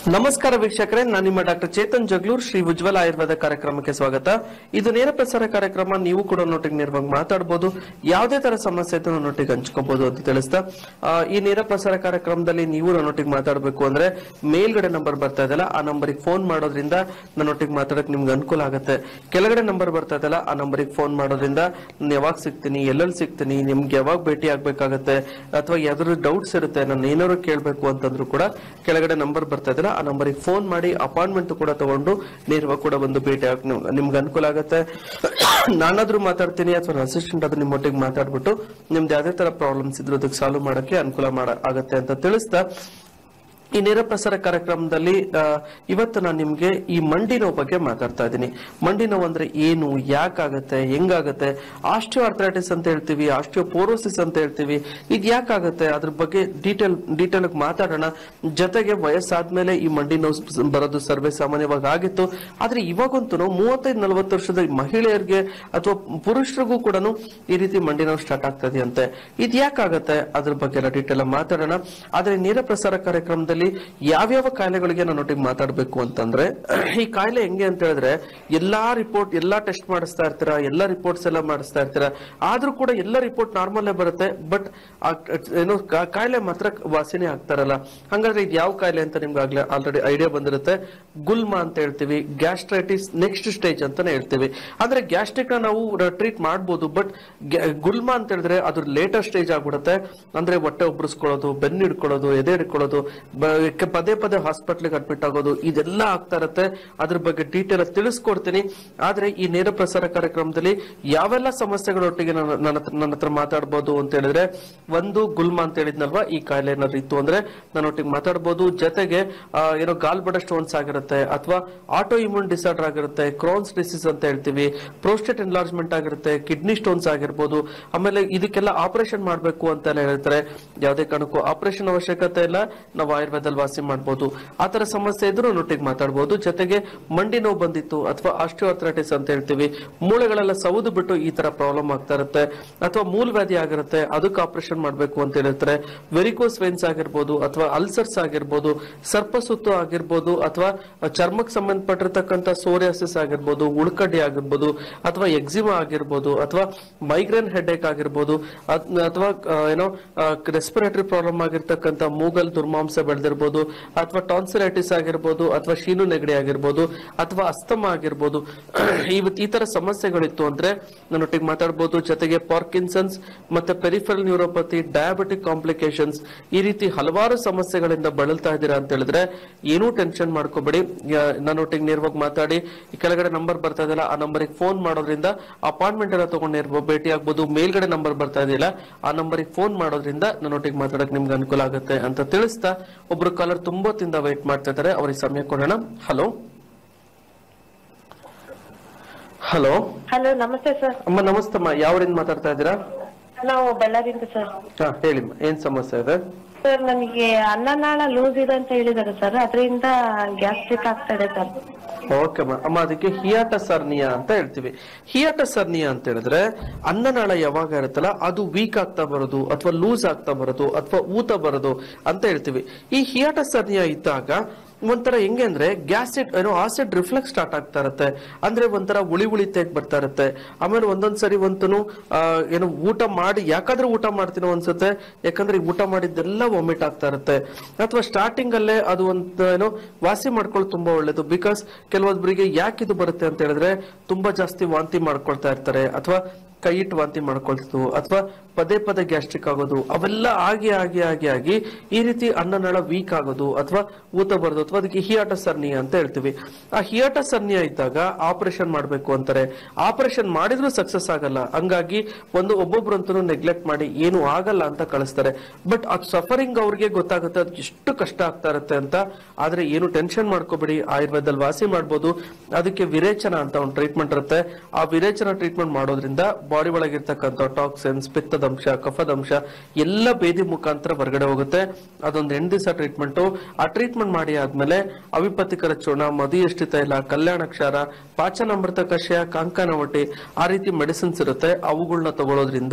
ನಮಸ್ಕಾರ ವೀಕ್ಷಕರೇ, ನಾನು ನಿಮ್ಮ ಡಾಕ್ಟರ್ ಚೇತನ್ ಜಗ್ಲೂರ್, ಶ್ರೀ ಉಜ್ವಲ ಆಯುರ್ವೇದ ಕಾರ್ಯಕ್ರಮಕ್ಕೆ ಸ್ವಾಗತ. ಇದು ನೇರ ಪ್ರಸಾರ ಕಾರ್ಯಕ್ರಮ. ನೀವು ಕೂಡ ನೊಟ್ಟಿಗೆ ನೇರವಾಗಿ ಮಾತಾಡಬಹುದು, ಯಾವುದೇ ತರ ಸಮಸ್ಯೆ ಇದ್ರೂ ನನ್ನೊಟ್ಟಿಗೆ ಹಂಚ್ಕೋಬಹುದು ಅಂತ ತಿಳಿಸ್ತಾ, ಈ ನೇರ ಪ್ರಸಾರ ಕಾರ್ಯಕ್ರಮದಲ್ಲಿ ನೀವು ನನ್ನೊಟ್ಟಿಗೆ ಮಾತಾಡಬೇಕು ಅಂದ್ರೆ ಮೇಲ್ಗಡೆ ನಂಬರ್ ಬರ್ತಾ ಇದೆಯಲ್ಲ, ಆ ನಂಬರಿಗೆ ಫೋನ್ ಮಾಡೋದ್ರಿಂದ ನನ್ನೊಟ್ಟಿಗೆ ಮಾತಾಡಕ್ಕೆ ನಿಮ್ಗೆ ಅನುಕೂಲ ಆಗುತ್ತೆ. ಕೆಳಗಡೆ ನಂಬರ್ ಬರ್ತಾ ಇದೆಯಲ್ಲ, ಆ ನಂಬರಿಗೆ ಫೋನ್ ಮಾಡೋದ್ರಿಂದ ನಾನು ಯಾವಾಗ ಸಿಗ್ತೀನಿ, ಎಲ್ಲೆಲ್ಲಿ ಸಿಗ್ತೀನಿ, ನಿಮ್ಗೆ ಯಾವಾಗ ಭೇಟಿ ಆಗ್ಬೇಕಾಗತ್ತೆ, ಅಥವಾ ಯಾವ್ದಾದ್ರು ಡೌಟ್ಸ್ ಇರುತ್ತೆ, ನಾನು ಏನಾದ್ರು ಕೇಳಬೇಕು ಅಂತಂದ್ರು ಕೂಡ ಕೆಳಗಡೆ ನಂಬರ್ ಬರ್ತಾ ಇದೆಯಲ್ಲ, ಆ ನಂಬರಿಗೆ ಫೋನ್ ಮಾಡಿ ಅಪಾಯಿಂಟ್ಮೆಂಟ್ ಕೂಡ ತಗೊಂಡು ನೇರವಾಗಿ ಕೂಡ ಒಂದು ಭೇಟಿ ನಿಮ್ಗೆ ಅನುಕೂಲ ಆಗುತ್ತೆ. ನಾನಾದ್ರೂ ಮಾತಾಡ್ತೀನಿ ಅಥವಾ ಅಸಿಸ್ಟೆಂಟ್ ಆದ್ರೂ ನಿಮ್ಮೊಟ್ಟಿಗೆ ಮಾತಾಡ್ಬಿಟ್ಟು ನಿಮ್ದು ಯಾವ್ದೇ ತರ ಪ್ರಾಬ್ಲಮ್ಸ್ ಇದ್ರು ಅದಕ್ಕೆ ಸಾಲ್ವ್ ಮಾಡಕ್ಕೆ ಅನುಕೂಲ ಆಗತ್ತೆ ಅಂತ ತಿಳಿಸ್ತಾ, ಈ ನೇರ ಪ್ರಸಾರ ಕಾರ್ಯಕ್ರಮದಲ್ಲಿ ಇವತ್ತು ನಾನು ನಿಮ್ಗೆ ಈ ಮಂಡಿ ನೋವು ಬಗ್ಗೆ ಮಾತಾಡ್ತಾ ಇದ್ದೀನಿ. ಮಂಡಿ ನೋವು ಅಂದ್ರೆ ಏನು, ಯಾಕಾಗತ್ತೆ, ಹೆಂಗಾಗತ್ತೆ, ಆಸ್ಟಿಯೋಆರ್ಥರೈಟಿಸ್ ಅಂತ ಹೇಳ್ತೀವಿ, ಆಸ್ಟಿಯೋಪೋರೋಸಿಸ್ ಅಂತ ಹೇಳ್ತೀವಿ, ಇದು ಯಾಕಾಗತ್ತೆ ಅದ್ರ ಬಗ್ಗೆ ಡೀಟೇಲ್ ಮಾತಾಡೋಣ. ಜೊತೆಗೆ ವಯಸ್ಸಾದ್ಮೇಲೆ ಈ ಮಂಡಿ ನೋವು ಬರೋದು ಸರ್ವೇ ಸಾಮಾನ್ಯವಾಗಿ ಆಗಿತ್ತು, ಆದ್ರೆ ಇವಾಗಂತೂ 35-40 ವರ್ಷದ ಮಹಿಳೆಯರಿಗೆ ಅಥವಾ ಪುರುಷರಿಗೂ ಕೂಡ ಈ ರೀತಿ ಮಂಡಿ ನೋವು ಸ್ಟಾರ್ಟ್ ಆಗ್ತದೆ ಅಂತೆ. ಇದು ಯಾಕಾಗತ್ತೆ ಅದ್ರ ಬಗ್ಗೆ ಎಲ್ಲ ಡೀಟೇಲ್ ಮಾತಾಡೋಣ. ಆದ್ರೆ ನೇರ ಪ್ರಸಾರ ಕಾರ್ಯಕ್ರಮದಲ್ಲಿ ಯಾವ್ಯಾವ ಕಾಯಿಲೆಗಳಿಗೆ ನಾನು ಒಟ್ಟಿಗೆ ಮಾತಾಡಬೇಕು ಅಂತಂದ್ರೆ, ಈ ಕಾಯಿಲೆ ಹೆಂಗೆ ಅಂತ ಹೇಳಿದ್ರೆ, ಎಲ್ಲಾ ಟೆಸ್ಟ್ ಮಾಡಿಸ್ತಾ ಇರ್ತೀರಾ, ಎಲ್ಲಾ ರಿಪೋರ್ಟ್ಸ್ ಎಲ್ಲ ಮಾಡಿಸ್ತಾ ಇರ್ತೀರಾ, ಆದ್ರೂ ಕೂಡ ಎಲ್ಲ ರಿಪೋರ್ಟ್ ನಾರ್ಮಲ್ ಬರುತ್ತೆ, ಬಟ್ ಏನೋ ಕಾಯಿಲೆ ಮಾತ್ರ ವಾಸಿನೇ ಆಗ್ತಾರಲ್ಲ. ಹಂಗಾದ್ರೆ ಇದು ಯಾವ ಕಾಯಿಲೆ ಅಂತ ನಿಮ್ಗೆ ಆಲ್ರೆಡಿ ಐಡಿಯಾ ಬಂದಿರುತ್ತೆ. ಗುಲ್ಮ ಅಂತ ಹೇಳ್ತೀವಿ, ಗ್ಯಾಸ್ಟ್ರೈಟಿಸ್ ನೆಕ್ಸ್ಟ್ ಸ್ಟೇಜ್ ಅಂತಾನೆ ಹೇಳ್ತೀವಿ. ಅಂದ್ರೆ ಗ್ಯಾಸ್ಟ್ರಿಕ್ ನ ನಾವು ಟ್ರೀಟ್ ಮಾಡ್ಬೋದು, ಬಟ್ ಗುಲ್ಮ ಅಂತ ಹೇಳಿದ್ರೆ ಅದು ಲೇಟರ್ ಸ್ಟೇಜ್ ಆಗ್ಬಿಡುತ್ತೆ. ಅಂದ್ರೆ ಹೊಟ್ಟೆ ಉಬ್ರಿಸ್ಕೊಳ್ಳೋದು, ಬೆನ್ನು ಹಿಡ್ಕೊಳ್ಳೋದು, ಎದೆ ಹಿಡ್ಕೊಳ್ಳೋದು, ಪದೇ ಹಾಸ್ಪಿಟ್ಲಿಗೆ ಅಡ್ಮಿಟ್ ಆಗೋದು, ಇದೆಲ್ಲ ಆಗ್ತಾ ಇರುತ್ತೆ. ಅದ್ರ ಬಗ್ಗೆ ಡೀಟೇಲ್ ತಿಳಿಸ್ಕೊಡ್ತೀನಿ. ಆದ್ರೆ ಈ ನೇರ ಪ್ರಸಾರ ಕಾರ್ಯಕ್ರಮದಲ್ಲಿ ಯಾವೆಲ್ಲ ಸಮಸ್ಯೆಗಳೊಟ್ಟಿಗೆ ನನ್ನ ಹತ್ರ ಮಾತಾಡ್ಬೋದು ಅಂತ ಹೇಳಿದ್ರೆ, ಒಂದು ಗುಲ್ಮ ಅಂತ ಹೇಳಿದ್ನಲ್ವಾ, ಈ ಕಾಯಿಲೆ ಏನಾದ್ರು ಇತ್ತು ಅಂದ್ರೆ ನನ್ನೊಟ್ಟಿಗೆ ಮಾತಾಡ್ಬೋದು. ಜೊತೆಗೆ ಏನೋ ಗಾಲ್ಬಡ ಸ್ಟೋನ್ಸ್ ಆಗಿರುತ್ತೆ, ಅಥವಾ ಆಟೋ ಇಮ್ಯೂನ್ ಡಿಸಾರ್ಡರ್ ಆಗಿರುತ್ತೆ, ಕ್ರೋನ್ಸ್ ಡಿಸೀಸ್ ಅಂತ ಹೇಳ್ತೀವಿ, ಪ್ರೋಸ್ಟೇಟ್ ಎನ್ಲಾರ್ಜ್ಮೆಂಟ್ ಆಗಿರುತ್ತೆ, ಕಿಡ್ನಿ ಸ್ಟೋನ್ಸ್ ಆಗಿರ್ಬೋದು. ಆಮೇಲೆ ಇದಕ್ಕೆಲ್ಲ ಆಪರೇಷನ್ ಮಾಡ್ಬೇಕು ಅಂತ ಹೇಳ್ತಾರೆ. ಯಾವುದೇ ಕಾರಣಕ್ಕೂ ಆಪರೇಷನ್ ಅವಶ್ಯಕತೆ ಇಲ್ಲ, ನಾವು ಆಯುರ್ವೇದದಲ್ಲಿ ವಾಸಿ ಮಾಡಬಹುದು. ಆತರ ಸಮಸ್ಯೆ ಇದ್ರೂ ನೊಟ್ಟಿಗೆ ಮಾತಾಡಬಹುದು. ಜೊತೆಗೆ ಮಂಡಿ ನೋವು ಬಂದಿತ್ತು ಅಥವಾ ಆಸ್ಟಿಯೋಆರ್ಥರೈಟಿಸ್ ಅಂತ ಹೇಳ್ತೀವಿ, ಮೂಳೆಗಳೆಲ್ಲ ಸೌದು ಬಿಟ್ಟು ಈ ತರ ಪ್ರಾಬ್ಲಮ್ ಆಗ್ತಾ ಇರುತ್ತೆ, ಅಥವಾ ಮೂಲವ್ಯಾಧಿ ಆಗಿರುತ್ತೆ, ಅದಕ್ಕೆ ಆಪರೇಷನ್ ಮಾಡಬೇಕು ಅಂತ ಹೇಳಿರ್ತಾರೆ. ವೆರಿಕೋಸ್ ವೇನ್ಸ್ ಆಗಿರ್ಬೋದು, ಅಥವಾ ಅಲ್ಸರ್ಸ್ ಆಗಿರ್ಬೋದು, ಸರ್ಪಸುತ್ತು ಆಗಿರ್ಬೋದು, ಅಥವಾ ಚರ್ಮಕ್ಕೆ ಸಂಬಂಧಪಟ್ಟಿರ್ತಕ್ಕಂಥ ಸೋರಿಯಾಸಿಸ್ ಆಗಿರ್ಬೋದು, ಉಳ್ಕಡ್ಡಿ ಆಗಿರ್ಬೋದು, ಅಥವಾ ಎಕ್ಸಿಮಾ ಆಗಿರ್ಬೋದು, ಅಥವಾ ಮೈಗ್ರೇನ್ ಹೆಡ್ಏಕ್ ಆಗಿರ್ಬೋದು, ಅಥವಾ ಏನೋ ರೆಸ್ಪಿರೇಟರಿ ಪ್ರಾಬ್ಲಮ್ ಆಗಿರ್ತಕ್ಕಂಥ ಮೂಗಲ್ ದುರ್ಮಾಂಸ ಬೆಳೆದಿರ್ಬೋದು, ಅಥವಾ ಟಾನ್ಸಿಲೈಟಿಸ್ ಆಗಿರ್ಬೋದು, ಅಥವಾ ಶೀನು ನೆಗಡಿ ಆಗಿರ್ಬೋದು, ಅಥವಾ ಅಸ್ತಮ ಆಗಿರ್ಬೋದು. ಈ ತರ ಸಮಸ್ಯೆಗಳಿತ್ತು ಅಂದ್ರೆ ನನ್ನೊಟ್ಟಿಗೆ ಮಾತಾಡ್ಬೋದು. ಜೊತೆಗೆ ಪಾರ್ಕಿನ್ಸನ್ಸ್ ಮತ್ತೆ ಪೆರಿಫೆರಲ್ ನ್ಯೂರೋಪತಿ, ಡಯಾಬಿಟಿಕ್ ಕಾಂಪ್ಲಿಕೇಶನ್ಸ್, ಈ ರೀತಿ ಹಲವಾರು ಸಮಸ್ಯೆಗಳಿಂದ ಬಳಲ್ತಾ ಇದ್ದೀರಾ ಅಂತ ಹೇಳಿದ್ರೆ ಏನೂ ಟೆನ್ಷನ್ ಮಾಡ್ಕೋಬೇಡಿ. ನನ್ನೊಟ್ಟಿಗೆ ನೇರವಾಗಿ ಮಾತಾಡಿ. ಈ ಕೆಳಗಡೆ ನಂಬರ್ ಬರ್ತಾ ಇದೆಯಲ್ಲ, ಆ ನಂಬರಿಗೆ ಫೋನ್ ಮಾಡೋದ್ರಿಂದ ಅಪಾಯಿಂಟ್ಮೆಂಟ್ ಎಲ್ಲ ತಗೊಂಡು ನೇರವಾಗಿ ಭೇಟಿ ಆಗ್ಬೋದು. ಮೇಲ್ಗಡೆ ನಂಬರ್ ಬರ್ತಾ ಇದೆಯಲ್ಲ, ಆ ನಂಬರಿಗೆ ಫೋನ್ ಮಾಡೋದ್ರಿಂದ ನನ್ನೊಟ್ಟಿಗೆ ಮಾತಾಡಕ್ ನಿಮ್ಗೆ ಅನುಕೂಲ ಆಗುತ್ತೆ ಅಂತ ತಿಳಿಸ್ತಾ, ಒಬ್ರು ಕಾಲರ್ ತುಂಬಾ ಹೊತ್ತಿಂದ ವೇಟ್ ಮಾಡ್ತಾ ಇದ್ದಾರೆ, ಅವ್ರಿಗೆ ಸಮಯ ಕೊಡೋಣ. ಹಲೋ ಹಲೋ ಹಲೋ, ನಮಸ್ತೆ ಸರ್. ಅಮ್ಮ ನಮಸ್ತಮ್ಮ, ಯಾವರಿಂದ ಮಾತಾಡ್ತಾ ಇದ್ದೀರಾ? ನಾವು ಬಳ್ಳಾರಿಯಿಂದ ಸರ್. ಹೇಳಿಮ್ಮ, ಏನ್ ಸಮಸ್ಯೆ ಇದೆ? ಸರ್, ನನಗೆ ಅನ್ನನಾಳ ಲೂಸ್ ಇದೆ ಅಂತ ಹೇಳಿದಾರೆ ಸರ್, ಅದರಿಂದ ಗ್ಯಾಸ್ಟ್ರಿಕ್ ಆಗ್ತಾ ಇದೆ ಸರ್. ಓಕೆ ಅಮ್ಮ, ಅದಕ್ಕೆ ಹಿಯಾಟಸ್ ಹರ್ನಿಯಾ ಅಂತ ಹೇಳ್ತೀವಿ. ಹಿಯಾಟಸ್ ಹರ್ನಿಯಾ ಅಂತ ಹೇಳಿದ್ರೆ ಅನ್ನನಾಳ ಯಾವಾಗ ಇರುತ್ತಲ್ಲ ಅದು ವೀಕ್ ಆಗ್ತಾ ಬರೋದು, ಅಥವಾ ಲೂಸ್ ಆಗ್ತಾ ಬರೋದು, ಅಥವಾ ಊತ ಬರೋದು ಅಂತ ಹೇಳ್ತೀವಿ. ಈ ಹಿಯಾಟಸ್ ಹರ್ನಿಯಾ ಇದ್ದಾಗ ಒಂಥರ ಹೆಂಗೆ ಅಂದ್ರೆ ಆಸಿಡ್ ರಿಫ್ಲೆಕ್ಸ್ ಸ್ಟಾರ್ಟ್ ಆಗ್ತಾ ಇರುತ್ತೆ. ಅಂದ್ರೆ ಒಂಥರ ಉಳಿ ತೆಗ್ ಬರ್ತಾ ಇರುತ್ತೆ. ಆಮೇಲೆ ಒಂದೊಂದ್ಸರಿ ಏನೋ ಊಟ ಮಾಡಿ ಯಾಕಾದ್ರೆ ಊಟ ಮಾಡ್ತೀನೋ ಅನ್ಸುತ್ತೆ, ಯಾಕಂದ್ರೆ ಊಟ ಮಾಡಿದ್ದೆಲ್ಲ ವಾಮಿಟ್ ಆಗ್ತಾ ಇರುತ್ತೆ. ಅಥವಾ ಸ್ಟಾರ್ಟಿಂಗ್ ಅಲ್ಲೇ ಅದು ವಾಸಿ ಮಾಡ್ಕೊಳ್ಳೋದು ತುಂಬಾ ಒಳ್ಳೇದು. ಬಿಕಾಸ್ ಕೆಲವೊಬ್ಬರಿಗೆ ಯಾಕೆ ಇದು ಬರುತ್ತೆ ಅಂತ ಹೇಳಿದ್ರೆ, ತುಂಬಾ ಜಾಸ್ತಿ ವಾಂತಿ ಮಾಡ್ಕೊಳ್ತಾ ಇರ್ತಾರೆ, ಅಥವಾ ಕೈ ಇಟ್ಟು ವಾಂತಿ ಮಾಡ್ಕೊಳ್ತಿದ್ವು, ಅಥವಾ ಪದೇ ಗ್ಯಾಸ್ಟ್ರಿಕ್ ಆಗೋದು, ಅವೆಲ್ಲ ಆಗಿ ಈ ರೀತಿ ಅನ್ನನಾಳ ವೀಕ್ ಆಗೋದು, ಅಥವಾ ಊತ ಬರೋದು, ಅಥವಾ ಅದಕ್ಕೆ ಹಿಯಾಟಸ್ ಹರ್ನಿಯಾ ಅಂತ ಹೇಳ್ತೀವಿ. ಆ ಹಿಯಾಟಸ್ ಹರ್ನಿಯಾ ಇದ್ದಾಗ ಆಪರೇಷನ್ ಮಾಡ್ಬೇಕು ಅಂತಾರೆ. ಆಪರೇಷನ್ ಮಾಡಿದ್ರು ಸಕ್ಸಸ್ ಆಗಲ್ಲ. ಹಂಗಾಗಿ ಒಬ್ಬೊಬ್ರಂತೂ ನೆಗ್ಲೆಕ್ಟ್ ಮಾಡಿ ಏನು ಆಗಲ್ಲ ಅಂತ ಕಳಿಸ್ತಾರೆ. ಬಟ್ ಅದು ಸಫರಿಂಗ್ ಅವ್ರಿಗೆ ಗೊತ್ತಾಗುತ್ತೆ, ಅದು ಎಷ್ಟು ಕಷ್ಟ ಆಗ್ತಾ ಇರುತ್ತೆ ಅಂತ. ಆದ್ರೆ ಏನು ಟೆನ್ಷನ್ ಮಾಡ್ಕೋಬೇಡಿ, ಆಯುರ್ವೇದದಲ್ಲಿ ವಾಸಿ ಮಾಡ್ಬೋದು. ಅದಕ್ಕೆ ವಿರೇಚನ ಅಂತ ಒಂದು ಟ್ರೀಟ್ಮೆಂಟ್ ಇರುತ್ತೆ. ಆ ವಿರೇಚನ ಟ್ರೀಟ್ಮೆಂಟ್ ಮಾಡೋದ್ರಿಂದ ಬಾಡಿ ಒಳಗಿರ್ತಕ್ಕಂಥ ಟಾಕ್ಸಿನ್ಸ್, ಪಿತ್ತದಂಶ, ಕಫದಂಶ ಎಲ್ಲ ಬೇದಿ ಮುಖಾಂತರ ಹೊರಗಡೆ ಹೋಗುತ್ತೆ. ಅದೊಂದು 8 ದಿವಸ ಟ್ರೀಟ್ಮೆಂಟ್. ಆ ಟ್ರೀಟ್ಮೆಂಟ್ ಮಾಡಿ ಆದ್ಮೇಲೆ ಅವಿಪತಿಕರ ಚೂರ್ಣ, ಮಧುಯಷ್ಟಿ ತೈಲ, ಕಲ್ಯಾಣಕ್ಷಾರ, ಪಾಚನಾಮೃತ ಕಷಾಯ, ಕಾಂಕನವಟಿ, ಆ ರೀತಿ ಮೆಡಿಸಿನ್ಸ್ ಇರುತ್ತೆ. ಅವುಗಳನ್ನ ತಗೊಳ್ಳೋದ್ರಿಂದ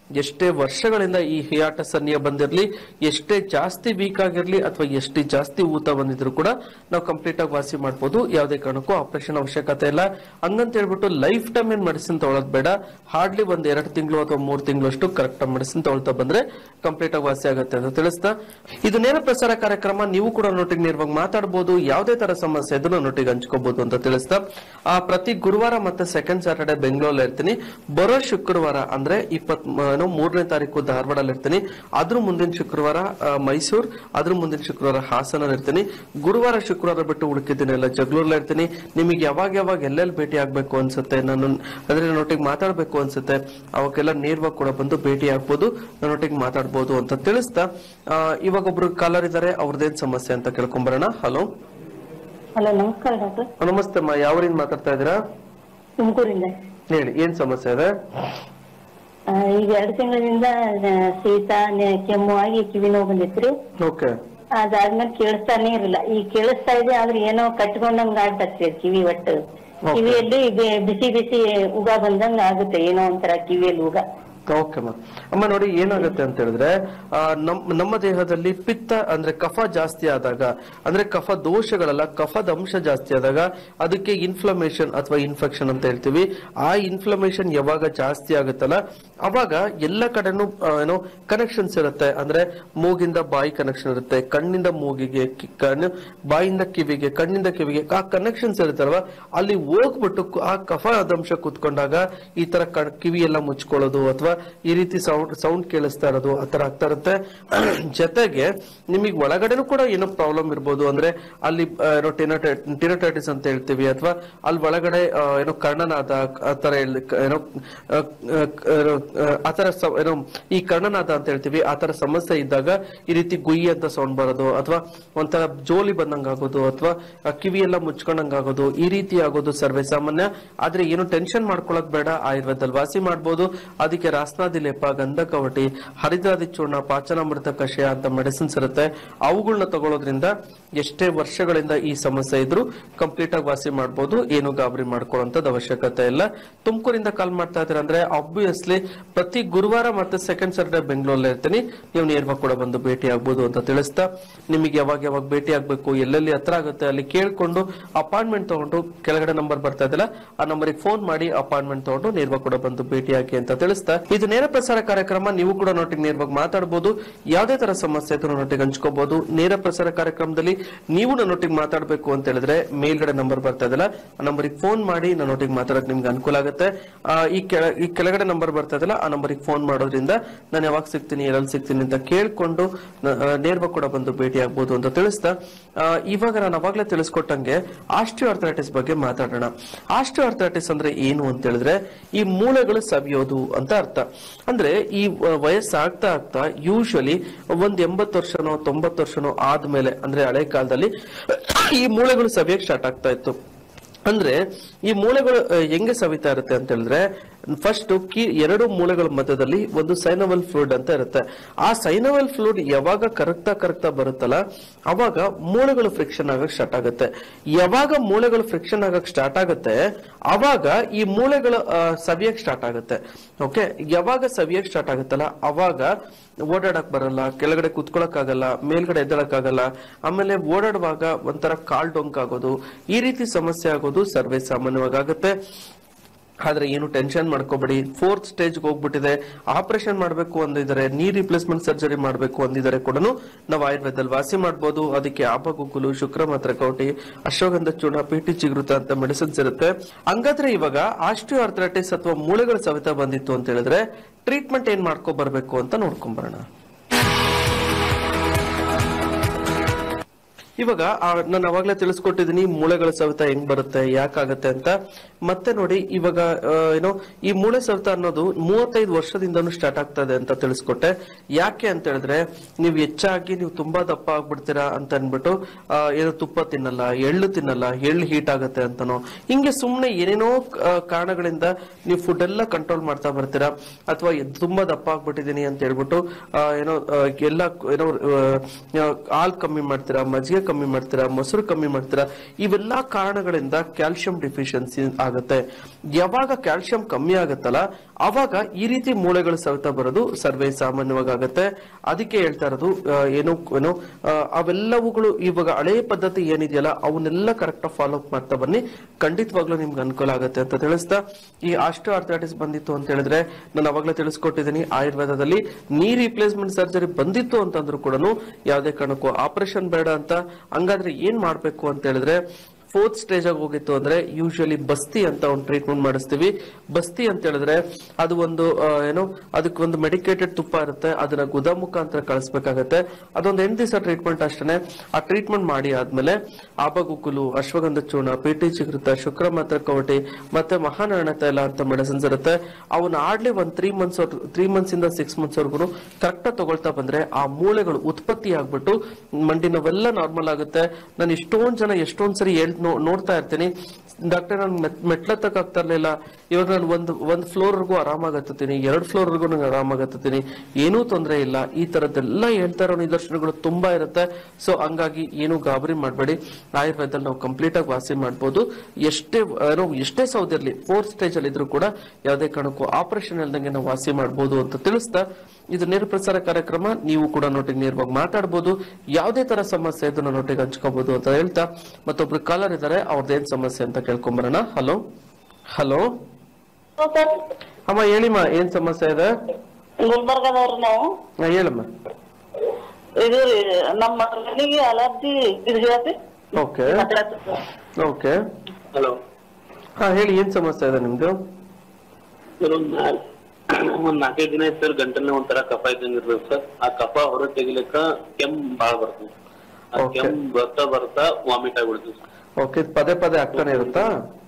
ಎಷ್ಟೇ ವರ್ಷಗಳಿಂದ ಈ ಹಿಯಾಟಸ್ ಹರ್ನಿಯಾ ಬಂದಿರಲಿ, ಎಷ್ಟೇ ಜಾಸ್ತಿ ವೀಕ್ ಆಗಿರ್ಲಿ ಅಥವಾ ಎಷ್ಟೇ ಜಾಸ್ತಿ ಊತ ಬಂದಿದ್ರು ಕೂಡ ನಾವು ಕಂಪ್ಲೀಟ್ ಆಗಿ ವಾಸಿ ಮಾಡ್ಬೋದು. ಯಾವುದೇ ಕಾರಣಕ್ಕೂ ಆಪರೇಷನ್ ಅವಶ್ಯಕತೆ ಇಲ್ಲ. ಹಂಗಂತ ಹೇಳ್ಬಿಟ್ಟು ಲೈಫ್ ಟೈಮ್ ಏನ್ ಮೆಡಿಸಿನ್ ತಗೊಳ್ಳೋದು ಬೇಡ. ಹಾರ್ಡ್ಲಿ ಒಂದ್ 2 ತಿಂಗಳು ಅಥವಾ 3 ತಿಂಗಳಷ್ಟು ಕರೆಕ್ಟ್ ಮೆಡಿಸಿನ್ ತಗೊಳ್ತಾ ಬಂದ್ರೆ ಕಂಪ್ಲೀಟ್ ಆಗಿ ವಾಸಿ ಆಗುತ್ತೆ ಅಂತ ತಿಳಿಸ್ತಾ, ಇದು ನೇರ ಪ್ರಸಾರ ಕಾರ್ಯಕ್ರಮ. ನೀವು ಕೂಡ ನೊಟ್ಟಿಗೆ ನೇರವಾಗಿ ಮಾತಾಡಬಹುದು. ಯಾವುದೇ ತರ ಸಮಸ್ಯೆ ಇದ್ರೂ ನೊಟ್ಟಿಗೆ ಹಂಚ್ಕೋಬಹುದು ಅಂತ ತಿಳಿಸ್ತಾ, ಪ್ರತಿ ಗುರುವಾರ ಮತ್ತೆ ಸೆಕೆಂಡ್ ಸ್ಯಾಟರ್ಡೆ ಬೆಂಗಳೂರಲ್ಲಿ ಇರ್ತೀನಿ. ಬರೋ ಶುಕ್ರವಾರ ಅಂದ್ರೆ 23ನೇ ತಾರೀಕು ಧಾರವಾಡಲ್ಲಿ ಇರ್ತೀನಿ. ಅದ್ರ ಮುಂದಿನ ಶುಕ್ರವಾರ ಮೈಸೂರು, ಅದ್ರ ಮುಂದಿನ ಶುಕ್ರವಾರ ಹಾಸನ ಇರ್ತೀನಿ. ಗುರುವಾರ ಶುಕ್ರವಾರ ಬಿಟ್ಟು ಉಳ್ಕಿದ್ದೀನೆಲ್ಲ ಜಗಳೂರ್ಲ ಇರ್ತೀನಿ. ನಿಮಗೆ ಯಾವಾಗ ಎಲ್ಲೆಲ್ಲಿ ಭೇಟಿ ಆಗ್ಬೇಕು ಅನ್ಸುತ್ತೆ, ನಾನು ಅಂದ್ರೆ ನೊಟ್ಟಿಗೆ ಮಾತಾಡ್ಬೇಕು ಅನ್ಸುತ್ತೆ, ಅವಾಗೆಲ್ಲ ನೇರವಾಗಿ ಕೂಡ ಬಂದು ಭೇಟಿ ಆಗ್ಬೋದು, ನನ್ನೊಟ್ಟಿಗೆ ಮಾತಾಡ್ಬೋದು ಅಂತ ತಿಳಿಸ್ತಾ, ಇವಾಗ ಒಬ್ರು ಕಾಲರ್ ಇದ್ದಾರೆ. ಅವ್ರದ್ದೇನ್ ಸಮಸ್ಯೆ ಅಂತ ಕೇಳ್ಕೊಂಬರೋಣ. ಹಲೋ. ಹಲೋ, ನಮಸ್ಕಾರ ಡಾಕ್ಟರ್. ನಮಸ್ತೆ ಅಮ್ಮ, ಯಾವ್ರಿಂದ ಮಾತಾಡ್ತಾ ಇದ್ದೀರಾ? ತುಮಕೂರಿಂದ. ಹೇಳಿ, ಏನ್ ಸಮಸ್ಯೆ ಇದೆ? ಈಗ 2 ತಿಂಗಳಿಂದ ಶೀತ ಕೆಮ್ಮು ಆಗಿ ಕಿವಿ ನೋವು ಬಂದಿತ್ರಿ. ಓಕೆ. ಅದಾದ್ಮೇಲೆ ಕೇಳಿಸ್ತಾನೆ ಇರಲಿಲ್ಲ. ಈಗ ಕೇಳಿಸ್ತಾ ಇದೆ, ಆದ್ರೆ ಏನೋ ಕಟ್ಕೊಂಡಂಗ ಆಗ್ತದೆ ಕಿವಿ. ಒಟ್ಟು ಕಿವಿಯಲ್ಲಿ ಬಿಸಿ ಬಿಸಿ ಉಗ ಬಂದಂಗ ಆಗುತ್ತೆ, ಏನೋ ಒಂಥರ ಕಿವಿಯಲ್ಲಿ ಉಗ. ಓಕೆ ಅಮ್ಮ, ನೋಡಿ ಏನಾಗುತ್ತೆ ಅಂತ ಹೇಳಿದ್ರೆ, ನಮ್ಮ ದೇಹದಲ್ಲಿ ಪಿತ್ತ ಅಂದ್ರೆ ಕಫ ಜಾಸ್ತಿ ಆದಾಗ, ಅಂದ್ರೆ ಕಫ ದೋಷಗಳಲ್ಲ, ಕಫದ ಅಂಶ ಜಾಸ್ತಿ ಆದಾಗ ಅದಕ್ಕೆ ಇನ್ಫ್ಲಮೇಷನ್ ಅಥವಾ ಇನ್ಫೆಕ್ಷನ್ ಅಂತ ಹೇಳ್ತೀವಿ. ಆ ಇನ್ಫ್ಲಮೇಷನ್ ಯಾವಾಗ ಜಾಸ್ತಿ ಆಗುತ್ತಲ್ಲ, ಅವಾಗ ಎಲ್ಲ ಕಡೆನೂ ಏನೋ ಕನೆಕ್ಷನ್ಸ್ ಇರುತ್ತೆ. ಅಂದ್ರೆ ಮೂಗಿಂದ ಬಾಯಿ ಕನೆಕ್ಷನ್ ಇರುತ್ತೆ, ಕಣ್ಣಿಂದ ಮೂಗಿಗೆ, ಬಾಯಿಂದ ಕಿವಿಗೆ, ಕಣ್ಣಿಂದ ಕಿವಿಗೆ, ಆ ಕನೆಕ್ಷನ್ಸ್ ಇರುತ್ತಲ್ವಾ, ಅಲ್ಲಿ ಹೋಗ್ಬಿಟ್ಟು ಆ ಕಫದ ಅಂಶ ಕೂತ್ಕೊಂಡಾಗ ಈ ತರ ಕಿವಿ ಎಲ್ಲ ಮುಚ್ಕೊಳ್ಳೋದು ಅಥವಾ ಈ ರೀತಿ ಸೌಂಡ್ ಕೇಳಿಸ್ತಾ ಇರೋದು ಆತರ ಆಗ್ತಾ ಇರುತ್ತೆ. ಜೊತೆಗೆ ನಿಮಗೆ ಒಳಗಡೆನೂ ಕೂಡ ಏನೋ ಪ್ರಾಬ್ಲಮ್ ಇರ್ಬೋದು. ಅಂದ್ರೆ ಅಲ್ಲಿ ಏನೋ ಟಿನಟೈಟಿಸ್ ಅಂತ ಹೇಳ್ತೀವಿ, ಅಥವಾ ಅಲ್ಲಿ ಒಳಗಡೆ ಏನೋ ಕರ್ಣನಾದ ಆತರ ಏನೋ ಆತರ ಏನೋ ಈ ಕರ್ಣನಾದ ಅಂತ ಹೇಳ್ತೀವಿ, ಆತರ ಸಮಸ್ಯೆ ಇದ್ದಾಗ ಈ ರೀತಿ ಗುಯ್ಯಿ ಅಂತ ಸೌಂಡ್ ಬರೋದು, ಅಥವಾ ಒಂಥರ ಜೋಲಿ ಬಂದಂಗ ಆಗೋದು, ಅಥವಾ ಕಿವಿ ಎಲ್ಲ ಮುಚ್ಕೊಂಡಂಗ ಆಗೋದು, ಈ ರೀತಿ ಆಗೋದು ಸರ್ವೇ ಸಾಮಾನ್ಯ. ಆದ್ರೆ ಏನು ಟೆನ್ಷನ್ ಮಾಡ್ಕೊಳಕ್ ಬೇಡ, ಆಯುರ್ವೇದದಲ್ಲಿ ವಾಸಿ ಮಾಡ್ಬೋದು. ಅದಕ್ಕೆ ರಾಸ್ನಾದಿ ಲೇಪ, ಗಂಧಕವಟಿ, ಹರಿದ್ರಾದಿ ಚೂರ್ಣ, ಪಾಚನಾಮೃತ ಕಷಾಯ ಅಂತ ಮೆಡಿಸಿನ್ಸ್ ಇರುತ್ತೆ. ಅವುಗಳನ್ನ ತಗೊಳ್ಳೋದ್ರಿಂದ ಎಷ್ಟೇ ವರ್ಷಗಳಿಂದ ಈ ಸಮಸ್ಯೆ ಇದ್ರು ಕಂಪ್ಲೀಟ್ ಆಗಿ ವಾಸಿ ಮಾಡ್ಬೋದು. ಏನು ಗಾಬರಿ ಮಾಡ್ಕೊಳ್ಳೋಂಥದ್ದು ಅವಶ್ಯಕತೆ ಇಲ್ಲ. ತುಮಕೂರಿಂದ ಕಾಲ್ ಮಾಡ್ತಾ ಇದ್ದೀರಾ ಅಂದ್ರೆ ಆಬ್ವಿಯಸ್ಲಿ ಪ್ರತಿ ಗುರುವಾರ ಮತ್ತೆ ಸೆಕೆಂಡ್ ಸ್ಯಾಟರ್ಡೆ ಬೆಂಗಳೂರಲ್ಲಿ ಇರ್ತೀನಿ. ನೀವು ನೇರವಾಗಿ ಕೂಡ ಬಂದು ಭೇಟಿ ಆಗ್ಬೋದು ಅಂತ ತಿಳಿಸ್ತಾ, ನಿಮಗೆ ಯಾವಾಗ ಭೇಟಿ ಆಗ್ಬೇಕು, ಎಲ್ಲೆಲ್ಲಿ ಹತ್ರ ಆಗುತ್ತೆ ಅಲ್ಲಿ ಕೇಳ್ಕೊಂಡು ಅಪಾಯಿಂಟ್ಮೆಂಟ್ ತಗೊಂಡು, ಕೆಳಗಡೆ ನಂಬರ್ ಬರ್ತಾ ಇದೆಯಲ್ಲ ಆ ನಂಬರಿಗೆ ಫೋನ್ ಮಾಡಿ ಅಪಾಯಿಂಟ್ಮೆಂಟ್ ತಗೊಂಡು ನೇರವಾಗಿ ಕೂಡ ಬಂದು ಭೇಟಿ ಹಾಕಿ ಅಂತ ತಿಳಿಸ್ತಾ, ಇದು ನೇರ ಪ್ರಸಾರ ಕಾರ್ಯಕ್ರಮ. ನೀವು ಕೂಡ ನೊಟ್ಟಿಗೆ ನೇರವಾಗಿ ಮಾತಾಡಬಹುದು. ಯಾವುದೇ ತರ ಸಮಸ್ಯೆ ಇದ್ರೂ ನೊಟ್ಟಿಗೆ ಹಂಚ್ಕೋಬಹುದು. ನೇರ ಪ್ರಸಾರ ಕಾರ್ಯಕ್ರಮದಲ್ಲಿ ನೀವು ನನ್ನೊಟ್ಟಿಗೆ ಮಾತಾಡಬೇಕು ಅಂತ ಹೇಳಿದ್ರೆ ಮೇಲ್ಗಡೆ ನಂಬರ್ ಬರ್ತಾ ಇದೆಯಲ್ಲ ಆ ನಂಬರಿಗೆ ಫೋನ್ ಮಾಡಿ ನನ್ನೊಟ್ಟಿಗೆ ಮಾತಾಡೋಕೆ ನಿಮ್ಗೆ ಅನುಕೂಲ ಆಗುತ್ತೆ. ಈ ಕೆಳಗಡೆ ನಂಬರ್ ಬರ್ತಾ ಇದೆಯಲ್ಲ ಆ ನಂಬರಿಗೆ ಫೋನ್ ಮಾಡೋದ್ರಿಂದ ನಾನು ಯಾವಾಗ ಸಿಗ್ತೀನಿ, ಎಲ್ಲೆಲ್ಲಿ ಸಿಗ್ತೀನಿ ಅಂತ ಕೇಳ್ಕೊಂಡು ನೇರವಾಗಿ ಕೂಡ ಬಂದು ಭೇಟಿ ಆಗ್ಬೋದು ಅಂತ ತಿಳಿಸ್ತಾ, ಇವಾಗ ನಾನು ಅವಾಗಲೇ ತಿಳಿಸ್ಕೊಟ್ಟಂಗೆ ಆಸ್ಟಿಯೋಆರ್ಥರೈಟಿಸ್ ಬಗ್ಗೆ ಮಾತಾಡೋಣ. ಆಸ್ಟಿಯೋಆರ್ಥರೈಟಿಸ್ ಅಂದ್ರೆ ಏನು ಅಂತ ಹೇಳಿದ್ರೆ ಈ ಮೂಳೆಗಳು ಸವಿಯೋದು ಅಂತ ಅರ್ಥ. ಅಂದ್ರೆ ಈ ವಯಸ್ಸಾಗ್ತಾ ಆಗ್ತಾ ಯೂಶಲಿ ಒಂದ್ 80 ವರ್ಷನೋ 90 ವರ್ಷನೋ ಆದ್ಮೇಲೆ, ಅಂದ್ರೆ ಹಳೆ ಕಾಲದಲ್ಲಿ ಈ ಮೂಳೆಗಳು ಸವಿಯಕ್ಕೆ ಸ್ಟಾರ್ಟ್ ಆಗ್ತಾ ಇತ್ತು. ಅಂದ್ರೆ ಈ ಮೂಳೆಗಳು ಹೆಂಗೆ ಸವಿತಾ ಇರುತ್ತೆ ಅಂತ ಹೇಳಿದ್ರೆ, ಫಸ್ಟ್ ಎರಡು ಮೂಳೆಗಳ ಮಧ್ಯದಲ್ಲಿ ಒಂದು ಸೈನವಲ್ ಫ್ಲೂಯಿಡ್ ಅಂತ ಇರುತ್ತೆ. ಆ ಸೈನವಲ್ ಫ್ಲೂಯಿಡ್ ಯಾವಾಗ ಕರಗ್ತಾ ಬರುತ್ತಲ್ಲ ಅವಾಗ ಮೂಳೆಗಳು ಫ್ರಿಕ್ಷನ್ ಆಗಕ್ ಸ್ಟಾರ್ಟ್ ಆಗುತ್ತೆ. ಯಾವಾಗ ಮೂಳೆಗಳು ಫ್ರಿಕ್ಷನ್ ಆಗಕ್ ಸ್ಟಾರ್ಟ್ ಆಗುತ್ತೆ ಅವಾಗ ಈ ಮೂಳೆಗಳು ಸವಿಯಕ್ ಸ್ಟಾರ್ಟ್ ಆಗುತ್ತೆ. ಓಕೆ, ಯಾವಾಗ ಸವಿಯಕ್ ಸ್ಟಾರ್ಟ್ ಆಗುತ್ತಲ್ಲ ಅವಾಗ ಓಡಾಡಕ್ ಬರಲ್ಲ, ಕೆಳಗಡೆ ಕುತ್ಕೊಳಕ್ ಆಗಲ್ಲ, ಮೇಲ್ಗಡೆ ಎದ್ದಳಕ್ ಆಗಲ್ಲ, ಆಮೇಲೆ ಓಡಾಡುವಾಗ ಒಂಥರ ಕಾಲ್ ಡೊಂಕ್ ಆಗೋದು, ಈ ರೀತಿ ಸಮಸ್ಯೆ ಆಗೋದು ಸರ್ವೇ ಸಾಮಾನ್ಯವಾಗಿ ಆಗುತ್ತೆ. ಆದ್ರೆ ಏನು ಟೆನ್ಷನ್ ಮಾಡ್ಕೋಬೇಡಿ. 4th ಸ್ಟೇಜ್ ಹೋಗ್ಬಿಟ್ಟಿದೆ. ಆಪರೇಷನ್ ಮಾಡ್ಬೇಕು ಅಂದಿದ್ದಾರೆ, ನೀ ರಿಪ್ಲೇಸ್ಮೆಂಟ್ ಸರ್ಜರಿ ಮಾಡ್ಬೇಕು ಅಂದಿದ್ದಾರೆ ಕೂಡ ನಾವು ಆಯುರ್ವೇದದಲ್ಲಿ ವಾಸಿ ಮಾಡ್ಬೋದು. ಅದಕ್ಕೆ ಆಪಗುಗ್ಗುಲು, ಶುಕ್ರಮಾತ್ರ ಕೌಟಿ, ಅಶ್ವಗಂಧ ಚೂರ್ಣ, ಪಿಟಿ ಚಿಗುರುತ ಅಂತ ಮೆಡಿಸಿನ್ಸ್ ಇರುತ್ತೆ. ಹಂಗಾದ್ರೆ ಇವಾಗ ಆಸ್ಟಿಯೋಆರ್ಥರೈಟಿಸ್ ಅಥವಾ ಮೂಳೆಗಳ ಸವಿತ ಬಂದಿತ್ತು ಅಂತ ಹೇಳಿದ್ರೆ ಟ್ರೀಟ್ಮೆಂಟ್ ಏನ್ ಮಾಡ್ಕೊ ಬರ್ಬೇಕು ಅಂತ ನೋಡ್ಕೊಂಬರೋಣ. ಇವಾಗ ನಾನು ಅವಾಗ್ಲೇ ತಿಳಿಸ್ಕೊಟ್ಟಿದ್ದೀನಿ ಮೂಳೆಗಳ ಸವಿತ ಹೆಂಗ್ ಬರುತ್ತೆ, ಯಾಕಾಗತ್ತೆ ಅಂತ. ಮತ್ತೆ ನೋಡಿ, ಇವಾಗ ಏನೋ ಈ ಮೂಳೆ ಸವಿತ ಅನ್ನೋದು 35 ವರ್ಷದಿಂದನೂ ಸ್ಟಾರ್ಟ್ ಆಗ್ತದೆ ಅಂತ ತಿಳಿಸ್ಕೊಟ್ಟೆ. ಯಾಕೆ ಅಂತ ಹೇಳಿದ್ರೆ ನೀವು ಹೆಚ್ಚಾಗಿ ನೀವು ತುಂಬಾ ದಪ್ಪ ಆಗ್ಬಿಡ್ತೀರಾ ಅಂತ ಅನ್ಬಿಟ್ಟು ಏನೋ ತುಪ್ಪ ತಿನ್ನಲ್ಲ, ಎಳ್ಳು ತಿನ್ನಲ್ಲ, ಎಳ್ಳು ಹೀಟ್ ಆಗತ್ತೆ ಅಂತನೋ ಹಿಂಗೆ ಸುಮ್ನೆ ಏನೇನೋ ಕಾರಣಗಳಿಂದ ನೀವು ಫುಡ್ ಎಲ್ಲ ಕಂಟ್ರೋಲ್ ಮಾಡ್ತಾ ಬರ್ತೀರಾ. ಅಥವಾ ತುಂಬಾ ದಪ್ಪ ಆಗ್ಬಿಟ್ಟಿದೀನಿ ಅಂತ ಹೇಳ್ಬಿಟ್ಟು ಏನೋ ಎಲ್ಲ ಏನೋ ಹಾಲ್ ಕಮ್ಮಿ ಮಾಡ್ತೀರಾ, ಮಜ್ಜಿಗೆ ಕಮ್ಮಿ ಮಾಡ್ತೀರಾ, ಮೊಸರು ಕಮ್ಮಿ ಮಾಡ್ತೀರಾ. ಇವೆಲ್ಲಾ ಕಾರಣಗಳಿಂದ ಕ್ಯಾಲ್ಸಿಯಂ ಡಿಫಿಷಿಯನ್ಸಿ ಆಗುತ್ತೆ. ಯಾವಾಗ ಕ್ಯಾಲ್ಸಿಯಂ ಕಮ್ಮಿ ಆಗುತ್ತಲ್ಲ ಅವಾಗ ಈ ರೀತಿ ಮೂಳೆಗಳು ಸವೆತ ಬರೋದು ಸರ್ವೇ ಸಾಮಾನ್ಯವಾಗಿ ಆಗುತ್ತೆ. ಅದಕ್ಕೆ ಹೇಳ್ತಾ ಇರೋದು ಏನೋ ಅವೆಲ್ಲವುಗಳು ಇವಾಗ ಹಳೆ ಪದ್ಧತಿ ಏನಿದೆಯಲ್ಲ ಅವನ್ನೆಲ್ಲ ಕರೆಕ್ಟ್ ಫಾಲೋ ಅಪ್ ಮಾಡ್ತಾ ಬನ್ನಿ, ಖಂಡಿತವಾಗ್ಲೂ ನಿಮ್ಗೆ ಅನುಕೂಲ ಆಗುತ್ತೆ ಅಂತ ತಿಳಿಸ್ತಾ, ಈ ಆಸ್ಟಿಯೋ ಆರ್ಥರೈಟಿಸ್ ಬಂದಿತ್ತು ಅಂತ ಹೇಳಿದ್ರೆ ನಾನು ಅವಾಗಲೇ ತಿಳಿಸ್ಕೊಟ್ಟಿದ್ದೀನಿ, ಆಯುರ್ವೇದದಲ್ಲಿ ನೀ ರಿಪ್ಲೇಸ್ಮೆಂಟ್ ಸರ್ಜರಿ ಬಂದಿತ್ತು ಅಂತಂದ್ರೂ ಕೂಡ ಯಾವುದೇ ಕಾರಣಕ್ಕೂ ಆಪರೇಷನ್ ಬೇಡ ಅಂತ. ಹಂಗಾದ್ರೆ ಏನ್ ಮಾಡ್ಬೇಕು ಅಂತ ಹೇಳಿದ್ರೆ, 4th ಸ್ಟೇಜ್ ಆಗಿ ಹೋಗಿತ್ತು ಅಂದ್ರೆ ಯೂಶಲಿ ಬಸ್ತಿ ಅಂತ ಒಂದು ಟ್ರೀಟ್ಮೆಂಟ್ ಮಾಡಿಸ್ತೀವಿ. ಬಸ್ತಿ ಅಂತ ಹೇಳಿದ್ರೆ ಅದು ಒಂದು ಅದಕ್ಕೆ ಒಂದು ಮೆಡಿಕೇಟೆಡ್ ತುಪ್ಪ ಇರುತ್ತೆ, ಅದನ್ನ ಗುದ ಮುಖಾಂತರ ಕಳಿಸ್ಬೇಕಾಗತ್ತೆ. ಅದೊಂದು 8 ದಿವಸ ಟ್ರೀಟ್ಮೆಂಟ್ ಅಷ್ಟೇ. ಆ ಟ್ರೀಟ್ಮೆಂಟ್ ಮಾಡಿ ಆದ್ಮೇಲೆ ಆಬಗುಕುಲು, ಅಶ್ವಗಂಧ ಚೂರ್ಣ, ಪಿಟಿ ಚಿಗುರುತ, ಶುಕ್ರ ಮಾತ್ರ ಕವಟಿ ಮತ್ತೆ ಮಹಾನಾರಾಯಣ ತೈಲ ಅಂತ ಮೆಡಿಸಿನ್ಸ್ ಇರುತ್ತೆ. ಅವನ್ನ ಆಡ್ಲಿ ಒಂದು 3 ಮಂತ್ಸ್ ಇಂದ 6 ಮಂತ್ಸ್ ವರ್ಗು ಕರೆಕ್ಟ್ ತಗೊಳ್ತಾ ಬಂದ್ರೆ ಆ ಮೂಳೆಗಳು ಉತ್ಪತ್ತಿ ಆಗ್ಬಿಟ್ಟು ಮಂಡಿ ನೋವೆಲ್ಲ ನಾರ್ಮಲ್ ಆಗುತ್ತೆ. ನಾನು ಎಷ್ಟೊಂದ್ ಸರಿ ನೋಡ್ತಾ ಇರ್ತೀನಿ, ಡಾಕ್ಟರ್ ನಾನು ಮೆಟ್ಲತ್ತಕ್ ಆಗ್ತಾ ಇರ್ಲಿಲ್ಲ, ಇವಾಗ ನಾನು ಒಂದ್ ಫ್ಲೋರ್ವರೆಗೂ ಆರಾಮಾಗತ್ತೀನಿ, 2 ಫ್ಲೋರ್ವರೆಗೂ ನಂಗೆ ಆರಾಮಾಗತ್ತೀನಿ, ಏನೂ ತೊಂದರೆ ಇಲ್ಲ. ಈ ತರದ್ದೆಲ್ಲ ಹೇಳ್ತಾ ಇರೋ ನಿದರ್ಶನಗಳು ತುಂಬಾ ಇರುತ್ತೆ. ಸೊ ಹಂಗಾಗಿ ಏನು ಗಾಬರಿ ಮಾಡಬೇಡಿ, ಆಯುರ್ವೇದದಲ್ಲಿ ನಾವು ಕಂಪ್ಲೀಟ್ ಆಗಿ ವಾಸಿ ಮಾಡ್ಬೋದು. ಎಷ್ಟೇ ಸೌದಿರ್ಲಿ 4th ಸ್ಟೇಜ್ ಅಲ್ಲಿ ಇದ್ರೂ ಕೂಡ ಯಾವುದೇ ಕಾರಣಕ್ಕೂ ಆಪರೇಷನ್ ಇಲ್ದಂಗೆ ನಾವು ವಾಸಿ ಮಾಡ್ಬೋದು ಅಂತ ತಿಳಿಸ್ತಾ, ಇದು ನೇರ ಪ್ರಸಾರ ಕಾರ್ಯಕ್ರಮ. ನೀವು ಕೂಡ ನೋಟಿಗೆ ನೇರವಾಗಿ ಮಾತಾಡಬಹುದು, ಯಾವುದೇ ತರ ಸಮಸ್ಯೆ ಇದನ್ನ ನೋಟಿಗೆ ಹಂಚ್ಕೋಬಹುದು ಅಂತ ಹೇಳ್ತಾ, ಮತ್ತೊಬ್ರು ಕಾಲರ್ ಇದ್ದಾರೆ, ಅವ್ರದ್ದೇನ್ ಸಮಸ್ಯೆ ಅಂತ ಕೇಳ್ಕೊಂಬರೋಣ. ಹಲೋ ಹಲೋ ಅಮ್ಮ, ಹೇಳಿಮ್ಮ, ಏನ್ ಸಮಸ್ಯೆ ಇದೆ? ಗುಲ್ಬರ್ಗದವ್ರು ನಾವು. ಹೇಳಮ್ಮ. ಇದು ನಮ್ಮ ಮಗನಿಗೆ ಅಲರ್ಜಿ ಇದೆ. Okay okay, hello. ಹಾ ಹೇಳಿ, ಏನ್ ಸಮಸ್ಯೆ ಇದೆ ನಿಮ್ದು? ಒಂದ್ 4 ದಿನ ಸರ್ ಗಂಟಲೇ ಒಂಥರ ಕಫ ಇದ್ದಂಗಿರ್ತದೆ ಸರ್. ಆ ಕಫ ಹೊರ ತೆಗಿಲಿಕ್ಕ ಕೆಮ್ಮು ಬಾಳ ಬರ್ತದೆ. ಆ ಕೆಮ್ಮು ಬರ್ತಾ ವಾಮಿಟ್ ಆಗ್ಬಿಡ್ತದೆ ಸರ್. ಓಕೆ, ಪದೇ ಪದೇ ಆಗ್ತಾನೆ ಇರುತ್ತಾ?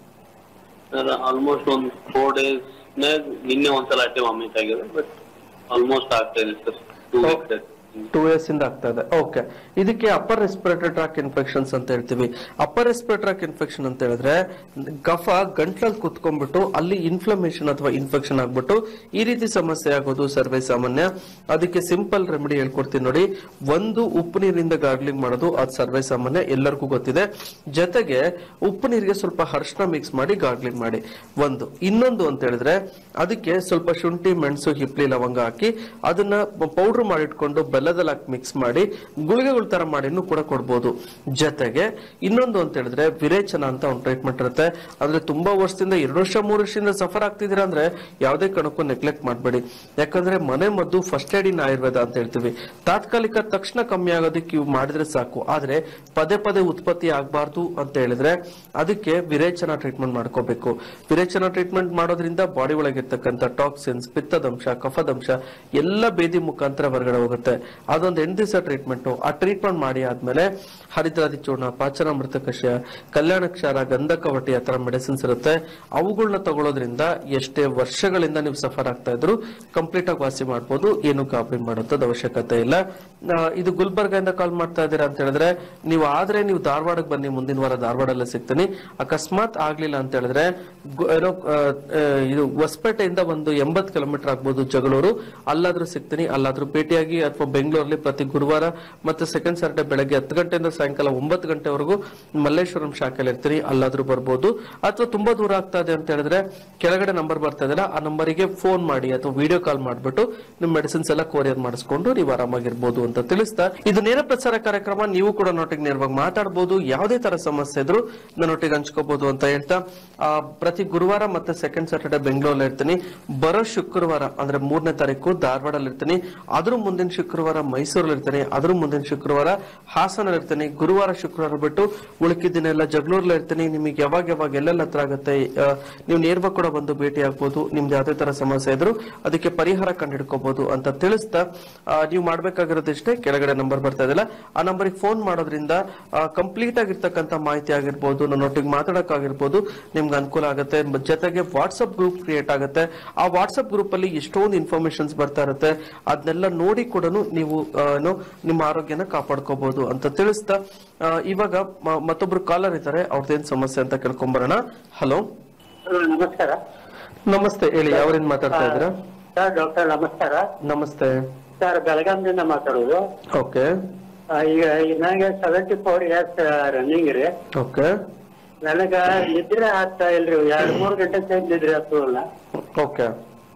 ಆಲ್ಮೋಸ್ಟ್ ಒಂದ್ 4 days ನಿನ್ನೆ ಒಂದ್ಸಲ ಅಷ್ಟೇ ವಾಮಿಟ್ ಆಗಿದೆ, ಬಟ್ ಆಲ್ಮೋಸ್ಟ್ ಆಗ್ತಾ ಇದೆ ಸರ್. 2 weeks 2 years ಇಂದ ಆಗ್ತಾ ಇದೆ. ಓಕೆ, ಇದಕ್ಕೆ ಅಪ್ಪರ್ ರೆಸ್ಪಿರೇಟರಿ ಟ್ರಾಕ್ ಇನ್ಫೆಕ್ಷನ್ಸ್ ಅಂತ ಹೇಳ್ತೀವಿ. ಅಪ್ಪರ್ ರೆಸ್ಪಿರೇಟರಿ ಟ್ರಾಕ್ ಇನ್ಫೆಕ್ಷನ್ ಅಂತ ಹೇಳಿದ್ರೆ ಕಫ ಗಂಟ್ಲಲ್ಲಿ ಕುತ್ಕೊಂಡ್ಬಿಟ್ಟು ಅಲ್ಲಿ ಇನ್ಫ್ಲಮೇಷನ್ ಅಥವಾ ಇನ್ಫೆಕ್ಷನ್ ಆಗ್ಬಿಟ್ಟು ಈ ರೀತಿ ಸಮಸ್ಯೆ ಆಗೋದು ಸರ್ವೇ ಸಾಮಾನ್ಯ. ಅದಕ್ಕೆ ಸಿಂಪಲ್ ರೆಮಿಡಿ ಹೇಳ್ಕೊಡ್ತೀನಿ ನೋಡಿ. ಒಂದು, ಉಪ್ಪು ನೀರಿನಿಂದ ಗಾರ್ಗ್ಲಿಂಗ್ ಮಾಡೋದು, ಅದು ಸರ್ವೇ ಸಾಮಾನ್ಯ, ಎಲ್ಲರಿಗೂ ಗೊತ್ತಿದೆ. ಜೊತೆಗೆ ಉಪ್ಪು ನೀರಿಗೆ ಸ್ವಲ್ಪ ಅರಿಶಿನ ಮಿಕ್ಸ್ ಮಾಡಿ ಗಾರ್ಗ್ಲಿಂಗ್ ಮಾಡಿ ಒಂದು. ಇನ್ನೊಂದು ಅಂತ ಹೇಳಿದ್ರೆ ಅದಕ್ಕೆ ಸ್ವಲ್ಪ ಶುಂಠಿ, ಮೆಣಸು, ಹಿಪ್ಲಿ, ಲವಂಗ ಹಾಕಿ ಅದನ್ನ ಪೌಡರ್ ಮಾಡಿಟ್ಕೊಂಡು ಬೆಲ್ಲದಲ್ಲಿ ಹಾಕಿ ಮಿಕ್ಸ್ ಮಾಡಿ ಗುಳಿಗೆಗಳ ತರ ಮಾಡಿನೂ ಕೂಡ ಕೊಡ್ಬೋದು. ಜೊತೆಗೆ ಇನ್ನೊಂದು ಅಂತ ಹೇಳಿದ್ರೆ ವಿರೇಚನ ಅಂತ ಒಂದು ಟ್ರೀಟ್ಮೆಂಟ್ ಇರುತ್ತೆ. ಅಂದ್ರೆ ತುಂಬಾ ವರ್ಷದಿಂದ 2 ವರ್ಷ 3 ವರ್ಷದಿಂದ ಸಫರ್ ಆಗ್ತಿದ್ದೀರಾ ಅಂದ್ರೆ ಯಾವುದೇ ಕಾರಣಕ್ಕೂ ನೆಗ್ಲೆಕ್ಟ್ ಮಾಡಬೇಡಿ. ಯಾಕಂದ್ರೆ ಮನೆ ಮದ್ದು ಫಸ್ಟ್ ಏಡ್ ಇನ್ ಆಯುರ್ವೇದ ಅಂತ ಹೇಳ್ತೀವಿ. ತಾತ್ಕಾಲಿಕ ತಕ್ಷಣ ಕಮ್ಮಿ ಆಗೋದಕ್ಕೆ ಇವು ಮಾಡಿದ್ರೆ ಸಾಕು, ಆದ್ರೆ ಪದೇ ಪದೇ ಉತ್ಪತ್ತಿ ಆಗಬಾರ್ದು ಅಂತ ಹೇಳಿದ್ರೆ ಅದಕ್ಕೆ ವಿರೇಚನ ಟ್ರೀಟ್ಮೆಂಟ್ ಮಾಡ್ಕೋಬೇಕು. ವಿರೇಚನ ಟ್ರೀಟ್ಮೆಂಟ್ ಮಾಡೋದ್ರಿಂದ ಬಾಡಿ ಒಳಗಿರ್ತಕ್ಕಂಥ ಟಾಕ್ಸಿನ್ಸ್, ಪಿತ್ತದಂಶ, ಕಫದಂಶ ಎಲ್ಲ ಬೇದಿ ಮುಖಾಂತರ ಹೊರಗಡೆ ಹೋಗುತ್ತೆ. ಅದೊಂದು 8 ದಿವಸ ಟ್ರೀಟ್ಮೆಂಟ್. ಆ ಟ್ರೀಟ್ಮೆಂಟ್ ಮಾಡಿ ಆದ್ಮೇಲೆ ಹರಿದ್ರಾದಿ ಚೂರ್ಣ, ಪಾಚನಾಮೃತ ಕಷಾಯ, ಕಲ್ಯಾಣ ಕ್ಷಾರ, ಗಂಧಕವಟಿ ಆ ತರ ಮೆಡಿಸಿನ್ಸ್ ಇರುತ್ತೆ. ಅವುಗಳನ್ನ ತಗೊಳ್ಳೋದ್ರಿಂದ ಎಷ್ಟೇ ವರ್ಷಗಳಿಂದ ನೀವು ಸಫರ್ ಆಗ್ತಾ ಇದ್ರು ಕಂಪ್ಲೀಟ್ ಆಗಿ ವಾಸಿ ಮಾಡ್ಬೋದು. ಏನು ಗಾಬರಿ ಮಾಡೋದ್ ಅವಶ್ಯಕತೆ ಇಲ್ಲ. ಇದು ಗುಲ್ಬರ್ಗದಿಂದ ಕಾಲ್ ಮಾಡ್ತಾ ಇದ್ದೀರಾ ಅಂತ ಹೇಳಿದ್ರೆ ನೀವು ಧಾರವಾಡಕ್ಕೆ ಬನ್ನಿ, ಮುಂದಿನ ವಾರ ಧಾರವಾಡಲ್ಲೇ ಸಿಗ್ತೀನಿ. ಅಕಸ್ಮಾತ್ ಆಗ್ಲಿಲ್ಲ ಅಂತ ಹೇಳಿದ್ರೆ ಇದು ಹೊಸಪೇಟೆಯಿಂದ ಒಂದು 80 ಕಿಲೋಮೀಟರ್ ಆಗ್ಬೋದು ಜಗಳೂರು, ಅಲ್ಲಾದ್ರೂ ಸಿಗ್ತೀನಿ. ಅಲ್ಲಾದ್ರೂ ಭೇಟಿಯಾಗಿ, ಅಥವಾ ಬೆಂಗಳೂರಲ್ಲಿ ಪ್ರತಿ ಗುರುವಾರ ಮತ್ತೆ ಸೆಕೆಂಡ್ ಸಾಟರ್ಡೆ ಬೆಳಗ್ಗೆ 10 ಗಂಟೆಯಿಂದ ಸಾಯಂಕಾಲ 9 ಗಂಟೆವರೆಗೂ ಮಲ್ಲೇಶ್ವರಂ ಶಾಖೆಯಲ್ಲಿ ಇರ್ತೀನಿ, ಅಲ್ಲಾದ್ರೂ ಬರ್ಬೋದು. ಅಥವಾ ತುಂಬಾ ದೂರ ಆಗ್ತಾ ಇದೆ ಅಂತ ಹೇಳಿದ್ರೆ ಕೆಳಗಡೆ ನಂಬರ್ ಬರ್ತಾ ಇದೆಯಲ್ಲ, ಆ ನಂಬರಿಗೆ ಫೋನ್ ಮಾಡಿ ಅಥವಾ ವಿಡಿಯೋ ಕಾಲ್ ಮಾಡ್ಬಿಟ್ಟು ನಿಮ್ ಮೆಡಿಸಿನ್ಸ್ ಎಲ್ಲ ಕೊರಿಯರ್ ಮಾಡಿಸ್ಕೊಂಡು ನೀವು ಆರಾಮಾಗಿರ್ಬೋದು ಅಂತ ತಿಳಿಸ್ತಾ, ಇದು ನೇರ ಪ್ರಸಾರ ಕಾರ್ಯಕ್ರಮ. ನೀವು ಕೂಡ ನೋಟಿಗೆ ನೇರವಾಗಿ ಮಾತಾಡಬಹುದು, ಯಾವುದೇ ತರ ಸಮಸ್ಯೆ ಇದ್ರು ನನ್ನೊಟ್ಟಿಗೆ ಹಂಚ್ಕೋಬಹುದು ಅಂತ ಹೇಳ್ತಾ, ಪ್ರತಿ ಗುರುವಾರ ಮತ್ತೆ ಸೆಕೆಂಡ್ ಸಾಟರ್ಡೆ ಬೆಂಗಳೂರಲ್ಲಿ ಇರ್ತೀನಿ. ಬರೋ ಶುಕ್ರವಾರ ಅಂದ್ರೆ 3ನೇ ತಾರೀಕು ಧಾರವಾಡಲ್ಲಿ ಇರ್ತೀನಿ. ಅದ್ರ ಮುಂದಿನ ಶುಕ್ರವಾರ ಮೈಸೂರಲ್ಲಿ ಇರ್ತೀನಿ. ಅದ್ರ ಮುಂದಿನ ಶುಕ್ರವಾರ ಹಾಸನಲ್ಲಿ ಇರ್ತೀನಿ. ಗುರುವಾರ ಶುಕ್ರವಾರ ಬಿಟ್ಟು ಉಳಿಕಿದ್ದಿನೆಲ್ಲ ಜಗಳೂರಲ್ಲಿ ಇರ್ತೀನಿ. ನಿಮಗೆ ಯಾವಾಗ ಎಲ್ಲೆಲ್ಲ ಹತ್ರ ಆಗುತ್ತೆ ನೀವು ನೇರವಾಗಿ ಕೂಡ ಬಂದು ಭೇಟಿ ಆಗ್ಬೋದು. ನಿಮ್ದು ಯಾವುದೇ ತರ ಸಮಸ್ಯೆ ಇದ್ರು ಅದಕ್ಕೆ ಪರಿಹಾರ ಕಂಡುಹಿಡ್ಕೋಬಹುದು ಅಂತ ತಿಳಿಸ್ತಾ, ನೀವು ಮಾಡ್ಬೇಕಾಗಿರೋದು ಇಷ್ಟೇ, ಕೆಳಗಡೆ ನಂಬರ್ ಬರ್ತಾ ಇದೆಯಲ್ಲ ಆ ನಂಬರಿಗೆ ಫೋನ್ ಮಾಡೋದ್ರಿಂದ ಕಂಪ್ಲೀಟ್ ಆಗಿರ್ತಕ್ಕಂಥ ಮಾಹಿತಿ ಆಗಿರ್ಬೋದು, ನನ್ನೊಟ್ಟಿಗೆ ಮಾತಾಡೋಕ್ಕಾಗಿರ್ಬೋದು, ನಿಮ್ಗೆ ಅನುಕೂಲ ಆಗುತ್ತೆ. ಜೊತೆಗೆ ವಾಟ್ಸ್ಆಪ್ ಗ್ರೂಪ್ ಕ್ರಿಯೇಟ್ ಆಗುತ್ತೆ. ಆ ವಾಟ್ಸ್ಆಪ್ ಗ್ರೂಪ್ ಅಲ್ಲಿ ಎಷ್ಟೊಂದು ಇನ್ಫಾರ್ಮೇಶನ್ಸ್ ಬರ್ತಾ ಇರುತ್ತೆ, ಅದನ್ನೆಲ್ಲ ನೋಡಿ ಕೂಡ ನೀವು ನಿಮ್ಮ ಆರೋಗ್ಯನ ಕಾಪಾಡ್ಕೋಬಹುದು ಅಂತ ತಿಳಿಸ್ತಾ, ಇವಾಗ ಮತ್ತೊಬ್ರು ಕಾಲರ್ ಇದ್ದಾರೆ, ಅವ್ರದ್ದೇನ್ ಸಮಸ್ಯೆ ಅಂತ ಕೇಳ್ಕೊಂಬರೋಣ. ಹಲೋ ನಮಸ್ಕಾರ. ನಮಸ್ತೆ, ಹೇಳಿ, ಯಾವ್ರಿಂದ ಮಾತಾಡ್ತಾ ಇದ್ದೀರಾ? ಸರ್ ಡಾಕ್ಟರ್ ನಮಸ್ಕಾರ. ನಮಸ್ತೆ ಸರ್, ಬೆಳಗಾವಿಯಿಂದ ಮಾತಾಡೋದು. ಓಕೆ, ಈಗ ನನಗೆ 74 years ರನ್ನಿಂಗ್ ರೀ. ಓಕೆ, ನನಗ ನಿದ್ರೆ ಆಗ್ತಾ ಇಲ್ರಿ, 2-3 ಗಂಟೆ ನಿದ್ರೆ ಆಗ್ತದಲ್ಲ. ಓಕೆ,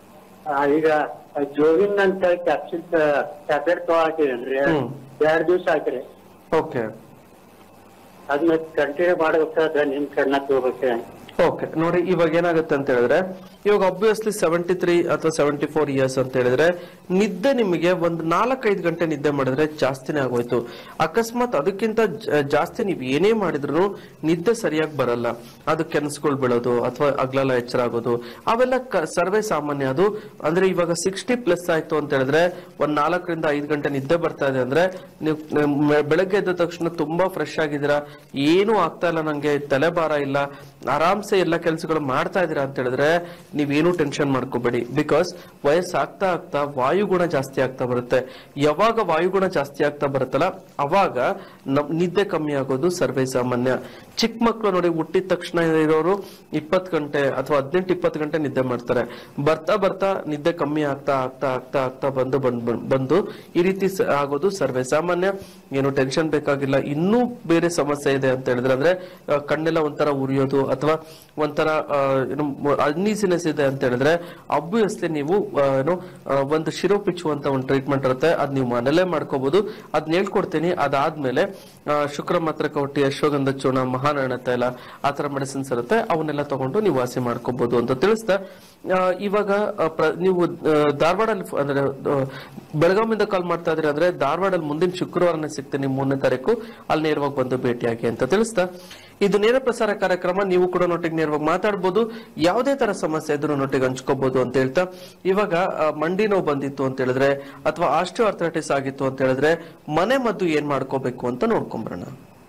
ಈಗ ಜೋವಿನ್ ಅಂತ ಕ್ಯಾಪ್ಸಿಲ್ ಟ್ಯಾಬ್ಲೆಟ್ ತಗೊಳಕಿದೇನ್ರಿ 2 ದಿವಸ ಆಯ್ತ್ರಿ. ಓಕೆ ಅದನ್ನ ಕಂಟಿನ್ಯೂ ಮಾಡ್ಬೇಕಾದ್ರೆ ನಿಮ್ ಕಣ್ಣ ತಗೋಬೇಕ್ರಿ. ಓಕೆ ನೋಡಿ, ಇವಾಗ ಏನಾಗುತ್ತೆ ಅಂತ ಹೇಳಿದ್ರೆ, ಇವಾಗ ಅಬ್ವಿಯಸ್ಲಿ 73 ಅಥವಾ 74 ಇಯರ್ಸ್ ಅಂತ ಹೇಳಿದ್ರೆ ನಿದ್ದೆ ನಿಮಗೆ ಒಂದು 4-5 ಗಂಟೆ ನಿದ್ದೆ ಮಾಡಿದ್ರೆ ಜಾಸ್ತಿನೇ ಆಗೋಯ್ತು. ಅಕಸ್ಮಾತ್ ಅದಕ್ಕಿಂತ ಜಾಸ್ತಿ ನೀವು ಏನೇ ಮಾಡಿದ್ರು ನಿದ್ದೆ ಸರಿಯಾಗಿ ಬರಲ್ಲ. ಅದು ಕೆನ್ಸ್ಗಳು ಬೀಳೋದು ಅಥವಾ ಹಗಲೆಲ್ಲ ಎಚ್ಚರ ಆಗೋದು ಅವೆಲ್ಲ ಸರ್ವೇ ಸಾಮಾನ್ಯ. ಅದು ಅಂದ್ರೆ ಇವಾಗ 60+ ಆಯ್ತು ಅಂತ ಹೇಳಿದ್ರೆ ಒಂದ್ 4-5 ಗಂಟೆ ನಿದ್ದೆ ಬರ್ತಾ ಇದೆ ಅಂದ್ರೆ ನೀವು ಬೆಳಗ್ಗೆ ಎದ್ದ ತಕ್ಷಣ ತುಂಬಾ ಫ್ರೆಶ್ ಆಗಿದ್ದೀರಾ, ಏನೂ ಆಗ್ತಾ ಇಲ್ಲ, ನಂಗೆ ತಲೆಭಾರ ಇಲ್ಲ, ಆರಾಮ್ಸೆ ಎಲ್ಲ ಕೆಲಸಗಳು ಮಾಡ್ತಾ ಇದೀರಾ ಅಂತ ಹೇಳಿದ್ರೆ ನೀವೇನು ಟೆನ್ಷನ್ ಮಾಡ್ಕೋಬೇಡಿ. ಬಿಕಾಸ್ ವಯಸ್ಸಾಗ್ತಾ ಆಗ್ತಾ ವಾಯುಗುಣ ಜಾಸ್ತಿ ಆಗ್ತಾ ಬರುತ್ತೆ. ಯಾವಾಗ ವಾಯುಗುಣ ಜಾಸ್ತಿ ಆಗ್ತಾ ಬರುತ್ತಲ್ಲ ಅವಾಗ ನಿದ್ದೆ ಕಮ್ಮಿ ಆಗೋದು ಸರ್ವೇ ಸಾಮಾನ್ಯ. ಚಿಕ್ಕ ಮಕ್ಕಳು ನೋಡಿ, ಹುಟ್ಟಿದ ತಕ್ಷಣ ಇರೋರು 20 ಗಂಟೆ ಅಥವಾ 18-20 ಗಂಟೆ ನಿದ್ದೆ ಮಾಡ್ತಾರೆ. ಬರ್ತಾ ಬರ್ತಾ ನಿದ್ದೆ ಕಮ್ಮಿ ಆಗ್ತಾ ಆಗ್ತಾ ಆಗ್ತಾ ಆಗ್ತಾ ಬಂದು ಈ ರೀತಿ ಆಗೋದು ಸರ್ವೇ ಸಾಮಾನ್ಯ. ಏನು ಟೆನ್ಷನ್ ಬೇಕಾಗಿಲ್ಲ. ಇನ್ನೂ ಬೇರೆ ಸಮಸ್ಯೆ ಇದೆ ಅಂತ ಹೇಳಿದ್ರೆ, ಅಂದ್ರೆ ಕಣ್ಣೆಲ್ಲ ಒಂಥರ ಉರಿಯೋದು ಅಥವಾ ಒಂಥರ ಅನ್ಈಸಿನೆಸ್ ಇದೆ ಅಂತ ಹೇಳಿದ್ರೆ ಅಬ್ವಿಯಸ್ಲಿ ನೀವು ಒಂದು ಶಿರೋಪಿಚ್ಚು ಅಂತ ಒಂದು ಟ್ರೀಟ್ಮೆಂಟ್ ಇರುತ್ತೆ, ಅದ್ ನೀವು ಮನೇಲೇ ಮಾಡ್ಕೋಬಹುದು. ಅದ್ನ ಹೇಳ್ಕೊಡ್ತೀನಿ. ಅದಾದ್ಮೇಲೆ ಶುಕ್ರ ಮಾತ್ರಕವಟಿ, ಅಶ್ವಗಂಧ ಚೂರ್ಣ, ಮಹಾನಾರಾಯಣ ತೈಲ, ಆತರ ಮೆಡಿಸಿನ್ಸ್ ಇರುತ್ತೆ, ಅವನ್ನೆಲ್ಲ ತಗೊಂಡು ನೀವು ವಾಸಿ ಮಾಡ್ಕೋಬಹುದು ಅಂತ ತಿಳಿಸ್ತಾ, ಇವಾಗ ನೀವು ಧಾರವಾಡಲ್ಲಿ ಅಂದ್ರೆ ಬೆಳಗಾವಿಯಿಂದ ಕಾಲ್ ಮಾಡ್ತಾ ಇದ್ರಿ ಅಂದ್ರೆ ಧಾರವಾಡಲ್ಲಿ ಮುಂದಿನ ಶುಕ್ರವಾರನೇ ಸಿಗ್ತೀನಿ, 3ನೇ ತಾರೀಕು. ಅಲ್ಲಿ ನೇರವಾಗಿ ಬಂದು ಭೇಟಿಯಾಗಿ ಅಂತ ತಿಳಿಸ್ತಾ, ಇದು ನೇರ ಪ್ರಸಾರ ಕಾರ್ಯಕ್ರಮ. ನೀವು ಕೂಡ ನೊಟ್ಟಿಗೆ ನೇರವಾಗಿ ಮಾತಾಡಬಹುದು. ಯಾವುದೇ ತರ ಸಮಸ್ಯೆ ಇದ್ರೂ ನೊಟ್ಟಿಗೆ ಹಂಚ್ಕೋಬಹುದು ಅಂತ ಹೇಳ್ತಾ, ಇವಾಗ ಮಂಡಿ ನೋವು ಬಂದಿತ್ತು ಅಂತ ಹೇಳಿದ್ರೆ ಅಥವಾ ಆಸ್ಟಿಯೋಆರ್ಥರೈಟಿಸ್ ಆಗಿತ್ತು ಅಂತ ಹೇಳಿದ್ರೆ ಮನೆ ಮದ್ದು ಏನ್ ಮಾಡ್ಕೋಬೇಕು ಅಂತ ನೋಡ್ಕೊಂಬರೋಣ.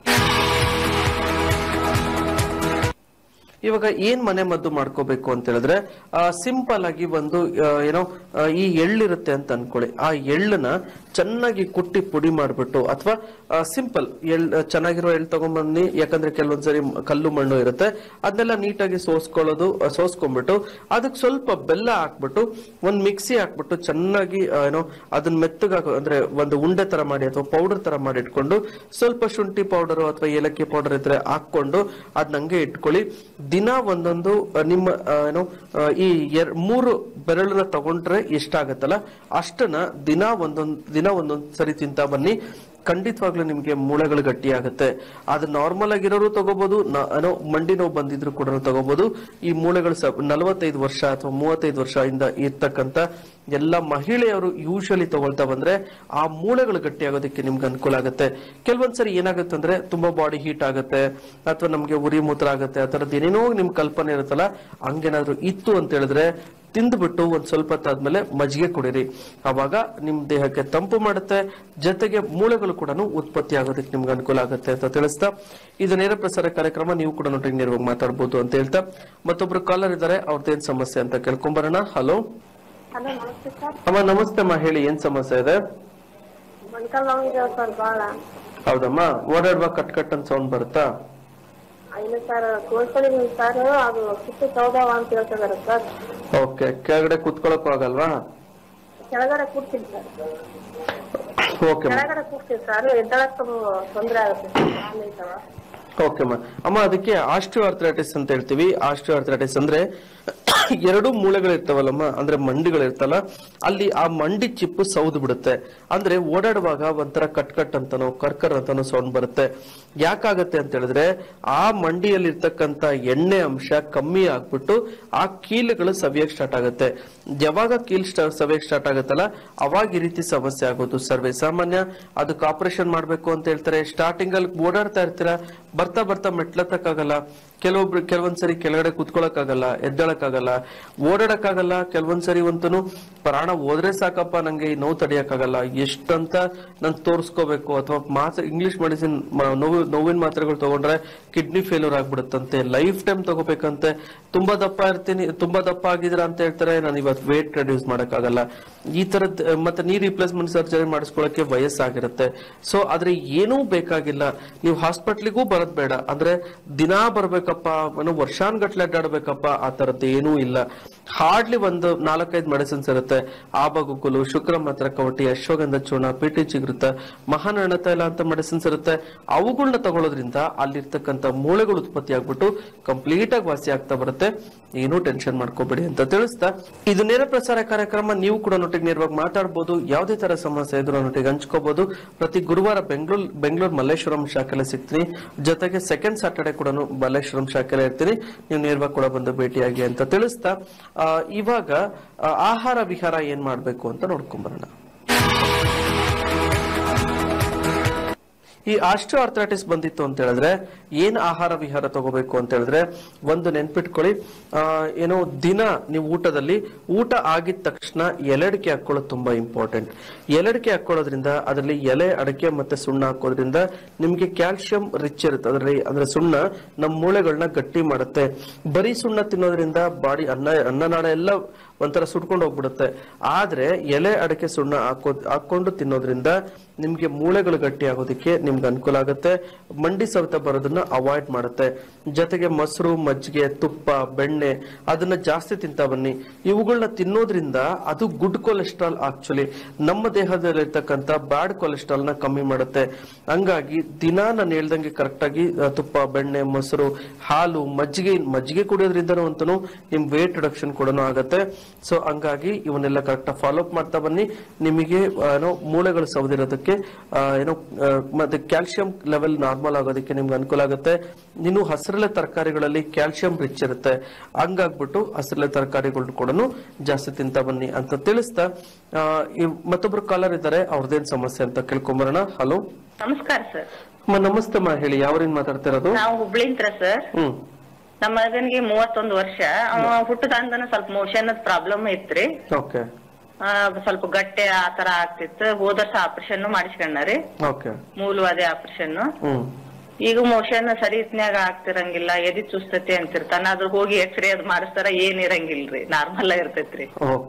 ಇವಾಗ ಏನ್ ಮನೆ ಮದ್ದು ಮಾಡ್ಕೋಬೇಕು ಅಂತ ಹೇಳಿದ್ರೆ ಸಿಂಪಲ್ ಆಗಿ ಒಂದು ಈ ಎಳ್ಳಿರುತ್ತೆ ಅಂತ ಅನ್ಕೊಳ್ಳಿ. ಆ ಎಳ್ಳನ್ನ ಚೆನ್ನಾಗಿ ಕುಟ್ಟಿ ಪುಡಿ ಮಾಡ್ಬಿಟ್ಟು ಅಥವಾ ಸಿಂಪಲ್ ಚೆನ್ನಾಗಿರೋ ಎಳ್ಳು ತಗೊಂಡ್ಬನ್ನಿ. ಯಾಕಂದ್ರೆ ಕೆಲವೊಂದ್ಸರಿ ಕಲ್ಲು ಮಣ್ಣು ಇರುತ್ತೆ, ಅದನ್ನೆಲ್ಲ ನೀಟಾಗಿ ಸೋಸ್ಕೊಂಡ್ಬಿಟ್ಟು ಅದಕ್ಕೆ ಸ್ವಲ್ಪ ಬೆಲ್ಲ ಹಾಕ್ಬಿಟ್ಟು ಒಂದ್ ಮಿಕ್ಸಿ ಹಾಕ್ಬಿಟ್ಟು ಚೆನ್ನಾಗಿ ಅದನ್ನ ಮೆತ್ತಗ ಅಂದ್ರೆ ಒಂದು ಉಂಡೆ ತರ ಮಾಡಿ ಅಥವಾ ಪೌಡರ್ ತರ ಮಾಡಿ ಇಟ್ಕೊಂಡು ಸ್ವಲ್ಪ ಶುಂಠಿ ಪೌಡರ್ ಅಥವಾ ಏಲಕ್ಕಿ ಪೌಡರ್ ಇದ್ರೆ ಹಾಕೊಂಡು ಅದನ್ನಂಗೆ ಇಟ್ಕೊಳ್ಳಿ. ದಿನ ಒಂದೊಂದು ನಿಮ್ಮ ಈ 3 ಬೆರಳನ್ನ ತಗೊಂಡ್ರೆ ಎಷ್ಟಾಗತ್ತಲ್ಲ ಅಷ್ಟನ್ನ ದಿನ ಒಂದೊಂದ್ ಸರಿ ತಿಂತಾ ಬನ್ನಿ. ಖಂಡಿತವಾಗ್ಲೂ ನಿಮ್ಗೆ ಮೂಳೆಗಳು ಗಟ್ಟಿ ಆಗುತ್ತೆ. ಅದು ನಾರ್ಮಲ್ ಆಗಿರೋರು ತಗೋಬಹುದು, ಮಂಡಿ ನೋವು ಬಂದಿದ್ರು ಕೂಡ ತಗೋಬಹುದು. ಈ ಮೂಳೆಗಳು 45 ವರ್ಷ ಅಥವಾ 35 ವರ್ಷದಿಂದ ಇರ್ತಕ್ಕಂತ ಎಲ್ಲ ಮಹಿಳೆಯರು ಯೂಶಲಿ ತಗೊಳ್ತಾ ಬಂದ್ರೆ ಆ ಮೂಳೆಗಳು ಗಟ್ಟಿ ಆಗೋದಕ್ಕೆ ನಿಮ್ಗೆ ಅನುಕೂಲ ಆಗುತ್ತೆ. ಕೆಲವೊಂದ್ಸರಿ ಏನಾಗುತ್ತೆ ಅಂದ್ರೆ ತುಂಬಾ ಬಾಡಿ ಹೀಟ್ ಆಗುತ್ತೆ ಅಥವಾ ನಮ್ಗೆ ಉರಿ ಮೂತ್ರ ಆಗುತ್ತೆ, ಆ ತರದ್ ಏನೇನೋ ನಿಮ್ ಕಲ್ಪನೆ ಇರುತ್ತಲ್ಲ, ಹಂಗೇನಾದ್ರು ಇತ್ತು ಅಂತ ಹೇಳಿದ್ರೆ ತಿಂದ್ಬಿಟ್ಟು ಒಂದ್ ಸ್ವಲ್ಪ ಹೊತ್ತಾದ್ಮೇಲೆ ಮಜ್ಜಿಗೆ ಕುಡಿರಿ. ಅವಾಗ ನಿಮ್ ದೇಹಕ್ಕೆ ತಂಪು ಮಾಡುತ್ತೆ, ಜೊತೆಗೆ ಮೂಳೆಗಳು ಕೂಡ ಉತ್ಪತ್ತಿ ಆಗೋದಕ್ಕೆ ನಿಮ್ಗೆ ಅನುಕೂಲ ಆಗುತ್ತೆ ಅಂತ ತಿಳಿಸ್ತಾ, ಇದು ನೇರ ಪ್ರಸಾರ ಕಾರ್ಯಕ್ರಮ. ನೀವು ಕೂಡ ನೊಟ್ಟಿಗೆ ನೇರವಾಗಿ ಮಾತಾಡ್ಬೋದು ಅಂತ ಹೇಳ್ತಾ, ಮತ್ತೊಬ್ರು ಕಾಲರ್ ಇದ್ದಾರೆ, ಅವ್ರದ್ದೇನ್ ಸಮಸ್ಯೆ ಅಂತ ಕೇಳ್ಕೊಂಬರೋಣ. ಹಲೋ ಅಮ್ಮ, ನಮಸ್ತೆ ಅಮ್ಮ, ಹೇಳಿ ಏನ್ ಸಮಸ್ಯೆ ಇದೆ? ಹೌದಮ್ಮ, ಓಡಾಡುವಾಗ ಕಟ್ ಅಂತ ಸೌಂಡ್ ಬರುತ್ತಾ? ಓಕೆ, ಕೆಳಗಡೆ ಕುತ್ಕೊಳಕ್ ಆಗಲ್ವಾ? ಕೆಳಗಡೆ ಕೂರ್ತೀನಿ ಸರ್. ಓಕೆ ಕೆಳಗಡೆ ಕೂರ್ತೀನಿ ಸರ್, ಎದ್ದಳಕ್ ತೊಂದ್ರೆ ಆಗುತ್ತೆ. ಓಕೆ ಅಮ್ಮ, ಅದಕ್ಕೆ ಆಸ್ಟಿಯೋಆರ್ಥರೈಟಿಸ್ ಅಂತ ಹೇಳ್ತೀವಿ. ಆಸ್ಟಿಯೋಆರ್ಥರೈಟಿಸ್ ಅಂದ್ರೆ 2 ಮೂಳೆಗಳಿರ್ತಾವಲ್ಲಮ್ಮ, ಅಂದ್ರೆ ಮಂಡಿಗಳಿರ್ತಲ್ಲ, ಅಲ್ಲಿ ಆ ಮಂಡಿ ಚಿಪ್ಪು ಸೌದು ಬಿಡುತ್ತೆ. ಅಂದ್ರೆ ಓಡಾಡುವಾಗ ಒಂಥರ ಕಟ್ ಅಂತಾನೋ ಕರ್ಕರ್ ಅಂತಾನೋ ಸೌಂಡ್ ಬರುತ್ತೆ. ಯಾಕಾಗತ್ತೆ ಅಂತ ಹೇಳಿದ್ರೆ ಆ ಮಂಡಿಯಲ್ಲಿ ಇರ್ತಕ್ಕಂತ ಎಣ್ಣೆ ಅಂಶ ಕಮ್ಮಿ ಆಗ್ಬಿಟ್ಟು ಆ ಕೀಲುಗಳು ಸವಿಯಕ್ ಸ್ಟಾರ್ಟ್ ಆಗುತ್ತೆ. ಯಾವಾಗ ಕೀಲ್ ಸವಿಯಕ್ ಸ್ಟಾರ್ಟ್ ಆಗುತ್ತಲ್ಲ ಅವಾಗ ಈ ರೀತಿ ಸಮಸ್ಯೆ ಆಗೋದು ಸರ್ವೇ ಸಾಮಾನ್ಯ. ಅದಕ್ಕೆ ಆಪರೇಷನ್ ಮಾಡ್ಬೇಕು ಅಂತ ಹೇಳ್ತಾರೆ. ಸ್ಟಾರ್ಟಿಂಗ್ ಅಲ್ಲಿ ಓಡಾಡ್ತಾ ಇರ್ತೀರಾ, ಬರ್ತಾ ಬರ್ತಾ ಮೆಟ್ಲತ್ತಕ್ಕಾಗಲ್ಲ, ಕೆಲವೊಂದ್ಸರಿ ಕೆಳಗಡೆ ಕುತ್ಕೊಳಕ್ಕಾಗಲ್ಲ, ಎದ್ದಳಕ್ಕಾಗಲ್ಲ, ಓಡಾಡಕ್ಕಾಗಲ್ಲ. ಕೆಲವೊಂದ್ಸರಿ ಅಂತೂ ಪ್ರಾಣ ಹೋದ್ರೆ ಸಾಕಪ್ಪ, ನಂಗೆ ಈ ನೋವು ತಡೆಯಕ್ಕಾಗಲ್ಲ, ಎಷ್ಟಂತ ನಾನು ತೋರಿಸ್ಕೋಬೇಕು ಅಥವಾ ಇಂಗ್ಲಿಷ್ ಮೆಡಿಸಿನ್ ನೋವಿನ ಮಾತ್ರೆಗಳು ತಗೊಂಡ್ರೆ ಕಿಡ್ನಿ ಫೇಲ್ಯೂರ್ ಆಗ್ಬಿಡುತ್ತಂತೆ, ಲೈಫ್ ಟೈಮ್ ತಗೋಬೇಕಂತೆ. ತುಂಬಾ ದಪ್ಪ ಆಗಿದ್ರ ಅಂತ ಹೇಳ್ತಾರೆ, ನಾನು ಇವತ್ತು ವೇಟ್ ರೆಡ್ಯೂಸ್ ಮಾಡಕ್ಕಾಗಲ್ಲ, ಈ ತರದ್. ಮತ್ತೆ ನೀ ರಿಪ್ಲೇಸ್ಮೆಂಟ್ ಸರ್ಜರಿ ಮಾಡಿಸ್ಕೊಳಕ್ಕೆ ವಯಸ್ಸಾಗಿರುತ್ತೆ. ಸೊ ಆದ್ರೆ ಏನೂ ಬೇಕಾಗಿಲ್ಲ, ನೀವು ಹಾಸ್ಪಿಟ್ಲಿಗೂ ಬರೋದ್ ಬೇಡ. ಅಂದ್ರೆ ದಿನಾ ಬರ್ಬೇಕಪ್ಪ ಅಡ್ಡಾಡ್ಬೇಕಪ್ಪ, ವರ್ಷಾನ್ಗಟ್ಲೆ ಅಡ್ಡಾಡ್ಬೇಕಪ್ಪ, ಆ ತರದ್ದು ಏನೂ ಇಲ್ಲ. ಹಾರ್ಡ್ಲಿ ಒಂದು 4-5 ಮೆಡಿಸಿನ್ಸ್ ಇರುತ್ತೆ. ಆಬಗುಗ್ಗುಲು, ಶುಕ್ರ ಮಾತ್ರ ಕವಟಿ, ಅಶ್ವಗಂಧ ಚೂರ್ಣ, ಪಿಟಿ ಚಿಗುರುತ, ಮಹಾನರಣ ತೈಲ ಅಂತ ಮೆಡಿಸಿನ್ಸ್ ಇರುತ್ತೆ. ಅವುಗಳನ್ನ ತಗೊಳ್ಳೋದ್ರಿಂದ ಅಲ್ಲಿರ್ತಕ್ಕಂಥ ಮೂಳೆಗಳು ಉತ್ಪತ್ತಿ ಆಗ್ಬಿಟ್ಟು ಕಂಪ್ಲೀಟ್ ಆಗಿ ವಾಸಿ ಆಗ್ತಾ ಬರುತ್ತೆ. ಏನೂ ಟೆನ್ಷನ್ ಮಾಡ್ಕೋಬೇಡಿ ಅಂತ ತಿಳಿಸ್ತಾ, ಇದು ನೇರ ಪ್ರಸಾರ ಕಾರ್ಯಕ್ರಮ. ನೀವು ಕೂಡ ನೊಟ್ಟಿಗೆ ನೇರವಾಗಿ ಮಾತಾಡಬಹುದು. ಯಾವುದೇ ತರ ಸಮಸ್ಯೆ ಇದ್ರೂ ನೊಟ್ಟಿಗೆ ಹಂಚ್ಕೋಬಹುದು. ಪ್ರತಿ ಗುರುವಾರ ಬೆಂಗಳೂರು ಮಲ್ಲೇಶ್ವರಂ ಶಾಖೆಯಲ್ಲಿ ಸಿಗ್ತೀನಿ. ಜೊತೆಗೆ ಸೆಕೆಂಡ್ ಸಾಟರ್ಡೆ ಕೂಡ ಮಲ್ಲೇಶ್ವರಂ ಶಾಖೆಯಲ್ಲಿ ಇರ್ತೀನಿ. ನೀವು ನೇರವಾಗಿ ಕೂಡ ಬಂದು ಭೇಟಿಯಾಗಿ ಅಂತ ತಿಳಿಸ್ತಾ, ಇವಾಗ ಆಹಾರ ವಿಹಾರ ಏನ್ ಮಾಡ್ಬೇಕು ಅಂತ ನೋಡ್ಕೊಂಡ್ಬರೋಣ. ಈ ಆಸ್ಟ್ರೋ ಆರ್ಥರೈಟಿಸ್ ಬಂದಿತ್ತು ಅಂತ ಹೇಳಿದ್ರೆ ಏನ್ ಆಹಾರ ವಿಹಾರ ತಗೋಬೇಕು ಅಂತ ಹೇಳಿದ್ರೆ, ಒಂದು ನೆನ್ಪಿಟ್ಕೊಳ್ಳಿ, ಏನೋ ದಿನ ನೀವು ಊಟದಲ್ಲಿ ಊಟ ಆಗಿದ ತಕ್ಷಣ ಎಲೆಡಿಕೆ ಹಾಕೊಳ್ಳೋದು ತುಂಬಾ ಇಂಪಾರ್ಟೆಂಟ್. ಎಲೆಡಿಕೆ ಹಾಕೊಳ್ಳೋದ್ರಿಂದ ಅದರಲ್ಲಿ ಎಲೆ ಅಡಿಕೆ ಮತ್ತೆ ಸುಣ್ಣ ಹಾಕೋದ್ರಿಂದ ನಿಮ್ಗೆ ಕ್ಯಾಲ್ಸಿಯಂ ರಿಚ್ ಇರುತ್ತೆ. ಅದರಲ್ಲಿ ಅಂದ್ರೆ ಸುಣ್ಣ ನಮ್ಮ ಮೂಳೆಗಳನ್ನ ಗಟ್ಟಿ ಮಾಡುತ್ತೆ. ಬರೀ ಸುಣ್ಣ ತಿನ್ನೋದ್ರಿಂದ ಬಾಡಿ ಅನ್ನನಾಳ ಎಲ್ಲ ಒಂಥರ ಸುಟ್ಕೊಂಡು ಹೋಗ್ಬಿಡುತ್ತೆ. ಆದ್ರೆ ಎಲೆ ಅಡಿಕೆ ಸುಣ್ಣ ಹಾಕೊಂಡು ತಿನ್ನೋದ್ರಿಂದ ನಿಮ್ಗೆ ಮೂಳೆಗಳು ಗಟ್ಟಿ ಆಗೋದಕ್ಕೆ ನಿಮ್ಗೆ ಅನುಕೂಲ ಆಗುತ್ತೆ. ಮಂಡಿ ಸವೆತ ಬರೋದನ್ನ ಅವಾಯ್ಡ್ ಮಾಡುತ್ತೆ. ಜೊತೆಗೆ ಮೊಸರು, ಮಜ್ಜಿಗೆ, ತುಪ್ಪ, ಬೆಣ್ಣೆ ಅದನ್ನ ಜಾಸ್ತಿ ತಿಂತಾ ಬನ್ನಿ. ಇವುಗಳನ್ನ ತಿನ್ನೋದ್ರಿಂದ ಅದು ಗುಡ್ ಕೊಲೆಸ್ಟ್ರಾಲ್ ಆಕ್ಚುಲಿ ನಮ್ಮ ದೇಹದಲ್ಲಿರ್ತಕ್ಕಂಥ ಬ್ಯಾಡ್ ಕೊಲೆಸ್ಟ್ರಾಲ್ ನ ಕಮ್ಮಿ ಮಾಡುತ್ತೆ. ಹಂಗಾಗಿ ದಿನ ನಾನು ಹೇಳ್ದಂಗೆ ಕರೆಕ್ಟ್ ಆಗಿ ತುಪ್ಪ, ಬೆಣ್ಣೆ, ಮೊಸರು, ಹಾಲು, ಮಜ್ಜಿಗೆ ಕುಡಿಯೋದ್ರಿಂದನೂ ಅಂತೂ ನಿಮ್ ವೇಟ್ ರಿಡಕ್ಷನ್ ಕೂಡ ಆಗತ್ತೆ. ಸೊ ಹಂಗಾಗಿ ಇವನ್ನೆಲ್ಲ ಕರೆಕ್ಟ್ ಫಾಲೋ ಅಪ್ ಮಾಡ್ತಾ ಬನ್ನಿ. ನಿಮಗೆ ಮೂಳೆಗಳು ಸವದಿರೋದಕ್ಕೆ ಮತ್ತೆ ಕ್ಯಾಲ್ಸಿಯಂ ಲೆವೆಲ್ ನಾರ್ಮಲ್ ಆಗೋದಕ್ಕೆ ನಿಮ್ಗೆ ಅನುಕೂಲ ಆಗುತ್ತೆ. ಇನ್ನು ಹಸಿರೆಲೆ ತರಕಾರಿಗಳಲ್ಲಿ ಕ್ಯಾಲ್ಸಿಯಂ ರಿಚ್ ಇರುತ್ತೆ. ಹಂಗಾಗ್ಬಿಟ್ಟು ಹಸಿರೆಲೆ ತರಕಾರಿಗಳು ಕೂಡ ಜಾಸ್ತಿ ತಿಂತಾ ಬನ್ನಿ ಅಂತ ತಿಳಿಸ್ತಾ, ಮತ್ತೊಬ್ರು ಕಾಲರ್ ಇದ್ದಾರೆ, ಅವ್ರದ್ದೇನ್ ಸಮಸ್ಯೆ ಅಂತ ಕೇಳ್ಕೊಂಬರೋಣ. ಹಲೋ, ನಮಸ್ಕಾರ ಸರ್. ನಮಸ್ತೆ ಅಮ್ಮ, ಹೇಳಿ, ಯಾವ್ರಿಂದ ಮಾತಾಡ್ತಿರೋದು? ನಾವು ಹುಬ್ಳಿಂತ್ರ ಸರ್. ನಮ್ಮ ಮಗನಿಗೆ 31 ವರ್ಷ. ಅವ ಹುಟ್ಟದಾಂದನ ಸ್ವಲ್ಪ ಮೋಷನ್ ಪ್ರಾಬ್ಲಮ್ ಇತ್ರಿ. ಓಕೆ. ಸ್ವಲ್ಪ ಗಟ್ಟೆ ಆತರ ಆಗ್ತಿತ್ತು. ಹೋದ ವರ್ಷ ಆಪರೇಷನ್ ಮಾಡಿಸ್ಕೊಂಡ್ರಿ, ಮೂಲವಾದಿ ಆಪರೇಷನ್. ಈಗ ಮೋಷನ್ ಸರಿ ಇತ್ನ್ಯಾಗ ಆಗ್ತಿರಂಗಿಲ್ಲ, ಎದಿ ಚುಸ್ತತಿ ಅಂತಿರ್ತಾನ. ಅದ್ರ ಹೋಗಿ ಎಕ್ಸ್ರೇ ಅದ್ ಮಾಡಿಸ್ತಾರ, ಏನ್ ಇರಂಗಿಲ್ರಿ, ನಾರ್ಮಲ್ ಆಗಿರ್ತೈತ್ರಿ.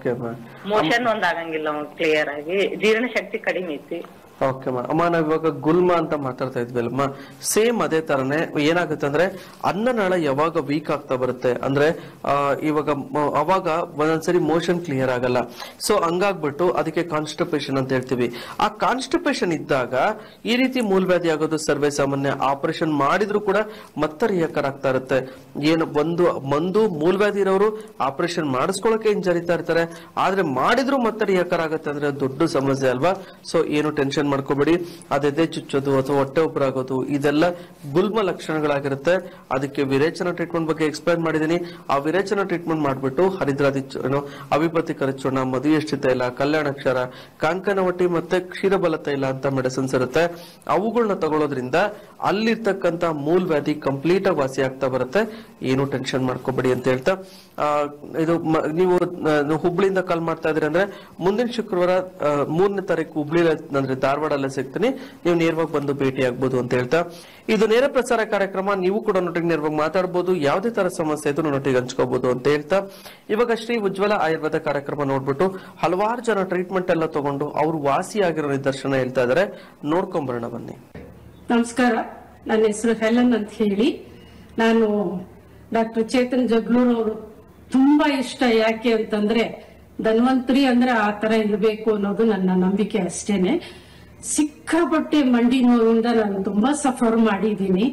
ಮೋಷನ್ ಒಂದ್ ಆಗಂಗಿಲ್ಲ ಕ್ಲಿಯರ್ ಆಗಿ. ಜೀರ್ಣ ಶಕ್ತಿ ಕಡಿಮೆ ಐತಿ. ಓಕೆ ಅಮ್ಮ, ನಾವ್ ಇವಾಗ ಗುಲ್ಮ ಅಂತ ಮಾತಾಡ್ತಾ ಇದ್ವಲ್ಲಮ್ಮ, ಸೇಮ್ ಅದೇ ತರನೇ ಏನಾಗುತ್ತೆ ಅಂದ್ರೆ ಅನ್ನನಾಳ ಯಾವಾಗ ವೀಕ್ ಆಗ್ತಾ ಬರುತ್ತೆ ಅಂದ್ರೆ ಇವಾಗ ಅವಾಗ ಒಂದೊಂದ್ಸರಿ ಮೋಷನ್ ಕ್ಲಿಯರ್ ಆಗಲ್ಲ. ಸೊ ಹಂಗಾಗ್ಬಿಟ್ಟು ಅದಕ್ಕೆ ಕಾನ್ಸ್ಟಿಪೇಷನ್ ಅಂತ ಹೇಳ್ತೀವಿ. ಆ ಕಾನ್ಸ್ಟಿಪೇಷನ್ ಇದ್ದಾಗ ಈ ರೀತಿ ಮೂಲವ್ಯಾಧಿ ಆಗೋದು ಸರ್ವೇ ಸಾಮಾನ್ಯ. ಆಪರೇಷನ್ ಮಾಡಿದ್ರು ಕೂಡ ಮತ್ತೆ ರಿಯಾಕರ್ ಆಗ್ತಾ ಇರುತ್ತೆ. ಏನು ಒಂದು ಮೂಲವ್ಯಾಧಿ ಇರೋರು ಆಪರೇಷನ್ ಮಾಡಿಸ್ಕೊಳಕ್ಕೆ ಹಿಂಜರಿತಾ ಇರ್ತಾರೆ, ಆದ್ರೆ ಮಾಡಿದ್ರು ಮತ್ತೆ ರಿಯಾಕರ್ ಆಗುತ್ತೆ ಅಂದ್ರೆ ದೊಡ್ಡ ಸಮಸ್ಯೆ ಅಲ್ವಾ. ಸೊ ಏನು ಟೆನ್ಷನ್ ಮಾಡ್ಕೋಬೇಡಿ. ಅದೆದೆ ಚುಚ್ಚೋದು ಅಥವಾ ಹೊಟ್ಟೆ ಉಬ್ಬರಾಗೋದು ಇದೆಲ್ಲ ಗುಲ್ಮ ಲಕ್ಷಣಗಳಾಗಿರುತ್ತೆ. ಅದಕ್ಕೆ ವಿರೇಚನ ಟ್ರೀಟ್ಮೆಂಟ್ ಬಗ್ಗೆ ಎಕ್ಸ್ಪ್ಲೈನ್ ಮಾಡಿದೀನಿ. ಆ ವಿರೇಚನ ಟ್ರೀಟ್ಮೆಂಟ್ ಮಾಡ್ಬಿಟ್ಟು ಹರಿದ್ರಾದಿ ಅವಿಪತಿ ಕರಚೂರ್ಣ, ಮಧುಯಷ್ಟಿ ತೈಲ, ಕಲ್ಯಾಣಾಕ್ಷರ, ಕಾಂಕನವಟಿ ಮತ್ತೆ ಕ್ಷೀರಬಲ ತೈಲ ಅಂತ ಮೆಡಿಸಿನ್ಸ್ ಇರುತ್ತೆ. ಅವುಗಳನ್ನ ತಗೊಳ್ಳೋದ್ರಿಂದ ಅಲ್ಲಿರ್ತಕ್ಕಂಥ ಮೂಲವ್ಯಾಧಿ ಕಂಪ್ಲೀಟ್ ಆಗಿ ವಾಸಿ ಆಗ್ತಾ ಬರುತ್ತೆ. ಏನು ಟೆನ್ಷನ್ ಮಾಡ್ಕೋಬೇಡಿ ಅಂತ ಹೇಳ್ತಾ, ಇದು ನೀವು ಹುಬ್ಳಿಯಿಂದ ಕಾಲ್ ಮಾಡ್ತಾ ಇದ್ರಿ ಅಂದ್ರೆ ಮುಂದಿನ ಶುಕ್ರವಾರ 3ನೇ ತಾರೀಕು ಹುಬ್ಳಿ ಅಂದ್ರೆ ಧಾರವಾಡಲ್ಲೇ ಸಿಗ್ತೀನಿ. ನೀವು ನೇರವಾಗಿ ಬಂದು ಭೇಟಿ ಆಗ್ಬೋದು ಅಂತ ಹೇಳ್ತಾ, ಇದು ನೇರ ಪ್ರಸಾರ ಕಾರ್ಯಕ್ರಮ. ನೀವು ಕೂಡ ನೊಟ್ಟಿಗೆ ನೇರವಾಗಿ ಮಾತಾಡಬಹುದು. ಯಾವುದೇ ತರ ಸಮಸ್ಯೆ ಇದ್ರೂ ನೊಟ್ಟಿಗೆ ಹಂಚ್ಕೋಬಹುದು ಅಂತ ಹೇಳ್ತಾ, ಇವಾಗ ಶ್ರೀ ಉಜ್ವಲ ಆಯುರ್ವೇದ ಕಾರ್ಯಕ್ರಮ ನೋಡ್ಬಿಟ್ಟು ಹಲವಾರು ಜನ ಟ್ರೀಟ್ಮೆಂಟ್ ಎಲ್ಲ ತಗೊಂಡು ಅವ್ರು ವಾಸಿ ಆಗಿರೋ ನಿದರ್ಶನ ಹೇಳ್ತಾ ಇದಾರೆ. ನೋಡ್ಕೊಂಬರೋಣ ಬನ್ನಿ. ನಮಸ್ಕಾರ, ನನ್ನ ಹೆಸರು ಹೆಲನ್ ಅಂತ ಹೇಳಿ. ನಾನು ಡಾಕ್ಟರ್ ಚೇತನ್ ಜಗ್ಲೂರ್ ಅವರು ತುಂಬಾ ಇಷ್ಟ. ಯಾಕೆ ಅಂತಂದ್ರೆ ಧನ್ವಂತರಿ ಅಂದ್ರೆ ಆ ತರ ಇರಬೇಕು ಅನ್ನೋದು ನನ್ನ ನಂಬಿಕೆ ಅಷ್ಟೇನೆ. ಸಿಕ್ಕಾಪಟ್ಟೆ ಮಂಡಿ ನೋವಿಂದ ನಾನು ತುಂಬಾ ಸಫರ್ ಮಾಡಿದ್ದೀನಿ.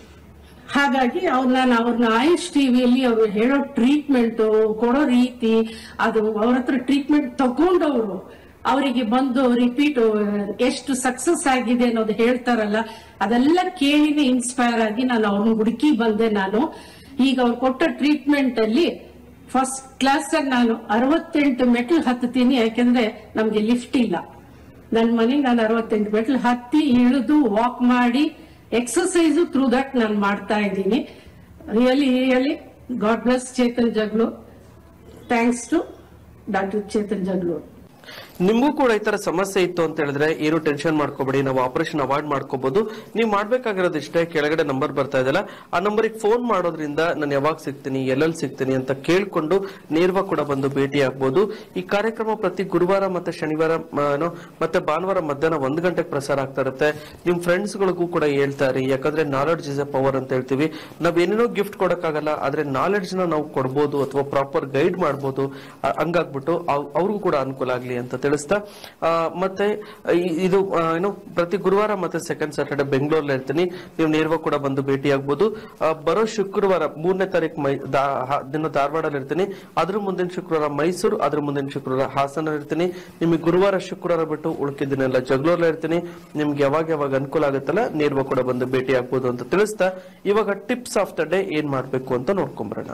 ಹಾಗಾಗಿ ನಾನು ಅವ್ರನ್ನ ಆಯುಷ್ ಟಿವಿಯಲ್ಲಿ ಅವ್ರು ಹೇಳೋ ಟ್ರೀಟ್ಮೆಂಟ್ ಕೊಡೋ ರೀತಿ, ಅದು ಅವ್ರ ಹತ್ರ ಟ್ರೀಟ್ಮೆಂಟ್ ತಗೊಂಡವ್ರು ಅವರಿಗೆ ಬಂದು ರಿಪೀಟ್ ಎಷ್ಟು ಸಕ್ಸಸ್ ಆಗಿದೆ ಅನ್ನೋದು ಹೇಳ್ತಾರಲ್ಲ, ಅದೆಲ್ಲ ಕೇಳಿನೇ ಇನ್ಸ್ಪೈರ್ ಆಗಿ ನಾನು ಅವ್ರನ್ನ ಹುಡುಕಿ ಬಂದೆ. ನಾನು ಈಗ ಅವ್ರು ಕೊಟ್ಟ ಟ್ರೀಟ್ಮೆಂಟ್ ಅಲ್ಲಿ ಫಸ್ಟ್ ಕ್ಲಾಸ್ ಆಗಿ ನಾನು 68 ಮೆಟ್ಲು ಹತ್ತೀನಿ. ಯಾಕೆಂದ್ರೆ ನಮ್ಗೆ ಲಿಫ್ಟ್ ಇಲ್ಲ. ನನ್ನ ಮನೆಗೆ ನಾನು 68 ಮೆಟ್ಲು ಹತ್ತಿ ಇಳಿದು ವಾಕ್ ಮಾಡಿ ಎಕ್ಸರ್ಸೈಸು ಥ್ರೂ ದಟ್ ನಾನು ಮಾಡ್ತಾ ಇದ್ದೀನಿ. Really god bless Chetan Jaglur. Thanks to doctor Chetan Jaglur. ನಿಮ್ಗೂ ಕೂಡ ಈ ತರ ಸಮಸ್ಯೆ ಇತ್ತು ಅಂತ ಹೇಳಿದ್ರೆ ಏನು ಟೆನ್ಷನ್ ಮಾಡ್ಕೋಬೇಡಿ, ನಾವು ಆಪರೇಷನ್ ಅವಾಯ್ಡ್ ಮಾಡ್ಕೋಬಹುದು. ನೀವು ಮಾಡ್ಬೇಕಾಗಿರೋದು ಇಷ್ಟೇ, ಕೆಳಗಡೆ ನಂಬರ್ ಬರ್ತಾ ಇದೆಯಲ್ಲ ಆ ನಂಬರಿಗೆ ಫೋನ್ ಮಾಡೋದ್ರಿಂದ ನಾನು ಯಾವಾಗ ಸಿಗ್ತೀನಿ, ಎಲ್ಲೆಲ್ಲಿ ಸಿಗ್ತೀನಿ ಅಂತ ಕೇಳ್ಕೊಂಡು ನೇರವಾಗಿ ಕೂಡ ಬಂದು ಭೇಟಿ ಆಗ್ಬೋದು. ಈ ಕಾರ್ಯಕ್ರಮ ಪ್ರತಿ ಗುರುವಾರ ಮತ್ತೆ ಶನಿವಾರ ಮತ್ತೆ ಭಾನುವಾರ ಮಧ್ಯಾಹ್ನ 1 ಗಂಟೆಗೆ ಪ್ರಸಾರ ಆಗ್ತಾ ಇರುತ್ತೆ. ನಿಮ್ ಫ್ರೆಂಡ್ಸ್ ಗಳಿಗೂ ಕೂಡ ಹೇಳ್ತಾರೆ, ಯಾಕಂದ್ರೆ ನಾಲೆಡ್ಜ್ ಇಸ್ ಎ ಪವರ್ ಅಂತ ಹೇಳ್ತೀವಿ. ನಾವೇನೇನೋ ಗಿಫ್ಟ್ ಕೊಡಕ್ಕಾಗಲ್ಲ, ಆದ್ರೆ ನಾಲೆಡ್ಜ್ ನ ನಾವು ಕೊಡ್ಬೋದು ಅಥವಾ ಪ್ರಾಪರ್ ಗೈಡ್ ಮಾಡ್ಬೋದು. ಹಂಗಾಗ್ಬಿಟ್ಟು ಅವ್ರಿಗೂ ಕೂಡ ಅನುಕೂಲ ಆಗ್ಲಿ ಅಂತ ತಿಳಿಸ್ತಾ, ಮತ್ತೆ ಇದು ಏನು ಪ್ರತಿ ಗುರುವಾರ ಮತ್ತೆ ಸೆಕೆಂಡ್ ಸ್ಯಾಟರ್ಡೆ ಬೆಂಗಳೂರಲ್ಲಿ ಇರ್ತೀನಿ, ನೀವು ನೇರವಾಗಿ ಕೂಡ ಬಂದು ಭೇಟಿ ಆಗ್ಬೋದು. ಬರೋ ಶುಕ್ರವಾರ 3ನೇ ತಾರೀಕು ದಿನ ಧಾರವಾಡಲ್ಲಿ ಇರ್ತೀನಿ, ಅದ್ರ ಮುಂದಿನ ಶುಕ್ರವಾರ ಮೈಸೂರು, ಅದ್ರ ಮುಂದಿನ ಶುಕ್ರವಾರ ಹಾಸನ ಇರ್ತೀನಿ. ನಿಮಗೆ ಗುರುವಾರ ಶುಕ್ರವಾರ ಬಿಟ್ಟು ಉಳ್ಕಿದ್ದೀನೆಲ್ಲ ಜಗಳೂರಲ್ಲಿ ಇರ್ತೀನಿ. ನಿಮ್ಗೆ ಯಾವಾಗ ಅನುಕೂಲ ಆಗುತ್ತಲ್ಲ ನೇರವಾಗಿ ಕೂಡ ಬಂದು ಭೇಟಿ ಆಗ್ಬೋದು ಅಂತ ತಿಳಿಸ್ತಾ, ಇವಾಗ ಟಿಪ್ಸ್ ಆಫ್ ದ ಡೇ ಏನ್ ಮಾಡ್ಬೇಕು ಅಂತ ನೋಡ್ಕೊಂಬರೋಣ.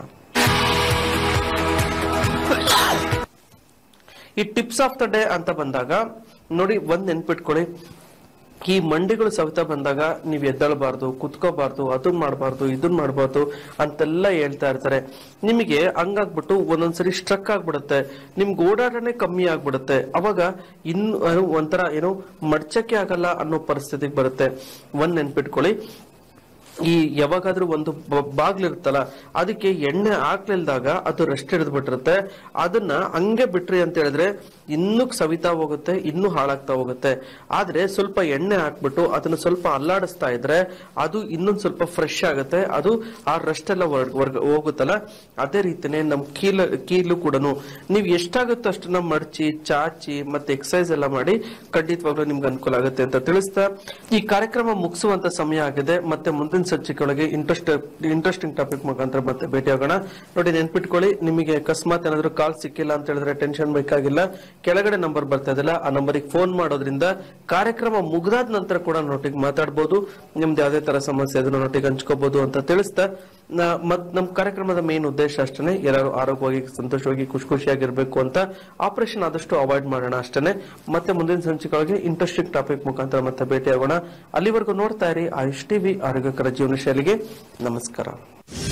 ಈ ಟಿಪ್ಸ್ ಆಫ್ ದ ಡೇ ಅಂತ ಬಂದಾಗ ನೋಡಿ, ಒಂದ್ ನೆನ್ಪಿಟ್ಕೊಳ್ಳಿ, ಈ ಮಂಡಿಗಳು ಸವಿತಾ ಬಂದಾಗ ನೀವ್ ಎದ್ದಳಬಾರ್ದು, ಕುತ್ಕೋಬಾರ್ದು, ಅದನ್ನ ಮಾಡಬಾರ್ದು, ಇದನ್ನ ಮಾಡಬಾರ್ದು ಅಂತೆಲ್ಲ ಹೇಳ್ತಾ ಇರ್ತಾರೆ. ನಿಮಗೆ ಹಂಗಾಗ್ಬಿಟ್ಟು ಒಂದೊಂದ್ಸರಿ ಸ್ಟ್ರಕ್ ಆಗ್ಬಿಡುತ್ತೆ, ನಿಮ್ಗೆ ಓಡಾಟನೆ ಕಮ್ಮಿ ಆಗ್ಬಿಡುತ್ತೆ. ಅವಾಗ ಇನ್ನು ಒಂಥರ ಏನೋ ಮಡ್ಚಕ್ಕೆ ಆಗಲ್ಲ ಅನ್ನೋ ಪರಿಸ್ಥಿತಿಗೆ ಬರುತ್ತೆ. ಒಂದ್ ನೆನ್ಪಿಟ್ಕೊಳ್ಳಿ, ಈ ಯಾವಾಗಾದ್ರೂ ಒಂದು ಬಾಗ್ಲಿರುತ್ತಲ್ಲ ಅದಕ್ಕೆ ಎಣ್ಣೆ ಹಾಕ್ಲಿಲ್ದಾಗ ಅದು ರೆಸ್ಟ್ ಹಿಡಿದ್ಬಿಟ್ಟಿರುತ್ತೆ. ಅದನ್ನ ಹಂಗೆ ಬಿಟ್ರಿ ಅಂತ ಹೇಳಿದ್ರೆ ಇನ್ನೂ ಸವಿತಾ ಹೋಗುತ್ತೆ, ಇನ್ನೂ ಹಾಳಾಗ್ತಾ ಹೋಗುತ್ತೆ. ಆದ್ರೆ ಸ್ವಲ್ಪ ಎಣ್ಣೆ ಹಾಕ್ಬಿಟ್ಟು ಅದನ್ನ ಸ್ವಲ್ಪ ಅಲ್ಲಾಡಿಸ್ತಾ ಇದ್ರೆ ಅದು ಇನ್ನೊಂದ್ ಸ್ವಲ್ಪ ಫ್ರೆಶ್ ಆಗುತ್ತೆ, ಅದು ಆ ರೆಸ್ಟ್ ಎಲ್ಲ ಹೋಗುತ್ತಲ್ಲ. ಅದೇ ರೀತಿನೇ ನಮ್ ಕೀಲು ಕೂಡ ನೀವ್ ಎಷ್ಟಾಗುತ್ತೋ ಅಷ್ಟನ್ನ ಮಡಚಿ ಚಾಚಿ ಮತ್ತೆ ಎಕ್ಸರ್ಸೈಸ್ ಎಲ್ಲ ಮಾಡಿ ಖಂಡಿತವಾಗ್ಲೂ ನಿಮ್ಗೆ ಅನುಕೂಲ ಆಗುತ್ತೆ ಅಂತ ತಿಳಿಸ್ತಾ, ಈ ಕಾರ್ಯಕ್ರಮ ಮುಗಿಸುವಂತ ಸಮಯ ಆಗಿದೆ. ಮತ್ತೆ ಮುಂದಿನ ಸಂಚಿಕೆಯೊಳಗೆ ಇಂಟ್ರೆಸ್ಟಿಂಗ್ ಟಾಪಿಕ್ ಮುಖಾಂತರ ಮತ್ತೆ ಭೇಟಿ ಆಗೋಣ. ನೋಡಿ ನೆನ್ಪಿಟ್ಕೊಳ್ಳಿ, ನಿಮಗೆ ಅಕಸ್ಮಾತ್ ಏನಾದ್ರು ಕಾಲ್ ಸಿಕ್ಕಿಲ್ಲ ಅಂತ ಹೇಳಿದ್ರೆ ಟೆನ್ಷನ್ ಬೇಕಾಗಿಲ್ಲ. ಕೆಳಗಡೆ ನಂಬರ್ ಬರ್ತಾ ಇದೆಯಲ್ಲ ಆ ನಂಬರಿಗೆ ಫೋನ್ ಮಾಡೋದ್ರಿಂದ ಕಾರ್ಯಕ್ರಮ ಮುಗ್ದಾದ ನಂತರ ಕೂಡ ನೊಟ್ಟಿಗೆ ಮಾತಾಡ್ಬೋದು. ನಿಮ್ದು ಯಾವುದೇ ತರ ಸಮಸ್ಯೆ ಅದನ್ನ ನೊಟ್ಟಿಗೆ ಹಂಚ್ಕೋಬಹುದು ಅಂತ ತಿಳಿಸ್ತಾ, ಮತ್ ನಮ್ ಕಾರ್ಯಕ್ರಮದ ಮೇನ್ ಉದ್ದೇಶ ಅಷ್ಟೇ, ಎಲ್ಲರೂ ಆರೋಗ್ಯವಾಗಿ ಸಂತೋಷವಾಗಿ ಖುಷಿಯಾಗಿರ್ಬೇಕು ಅಂತ. ಆಪರೇಷನ್ ಆದಷ್ಟು ಅವಾಯ್ಡ್ ಮಾಡೋಣ ಅಷ್ಟೇ. ಮತ್ತೆ ಮುಂದಿನ ಸಂಚಿಕೆಯೊಳಗೆ ಇಂಟ್ರೆಸ್ಟಿಂಗ್ ಟಾಪಿಕ್ ಮುಖಾಂತರ ಮತ್ತೆ ಭೇಟಿ ಆಗೋಣ. ಅಲ್ಲಿವರೆಗೂ ನೋಡ್ತಾ ಇರಿ ಆಯುಷ್ ಟಿವಿ, ಆರೋಗ್ಯಕರ ಜೀವನ ಶೈಲಿಗೆ. ನಮಸ್ಕಾರ.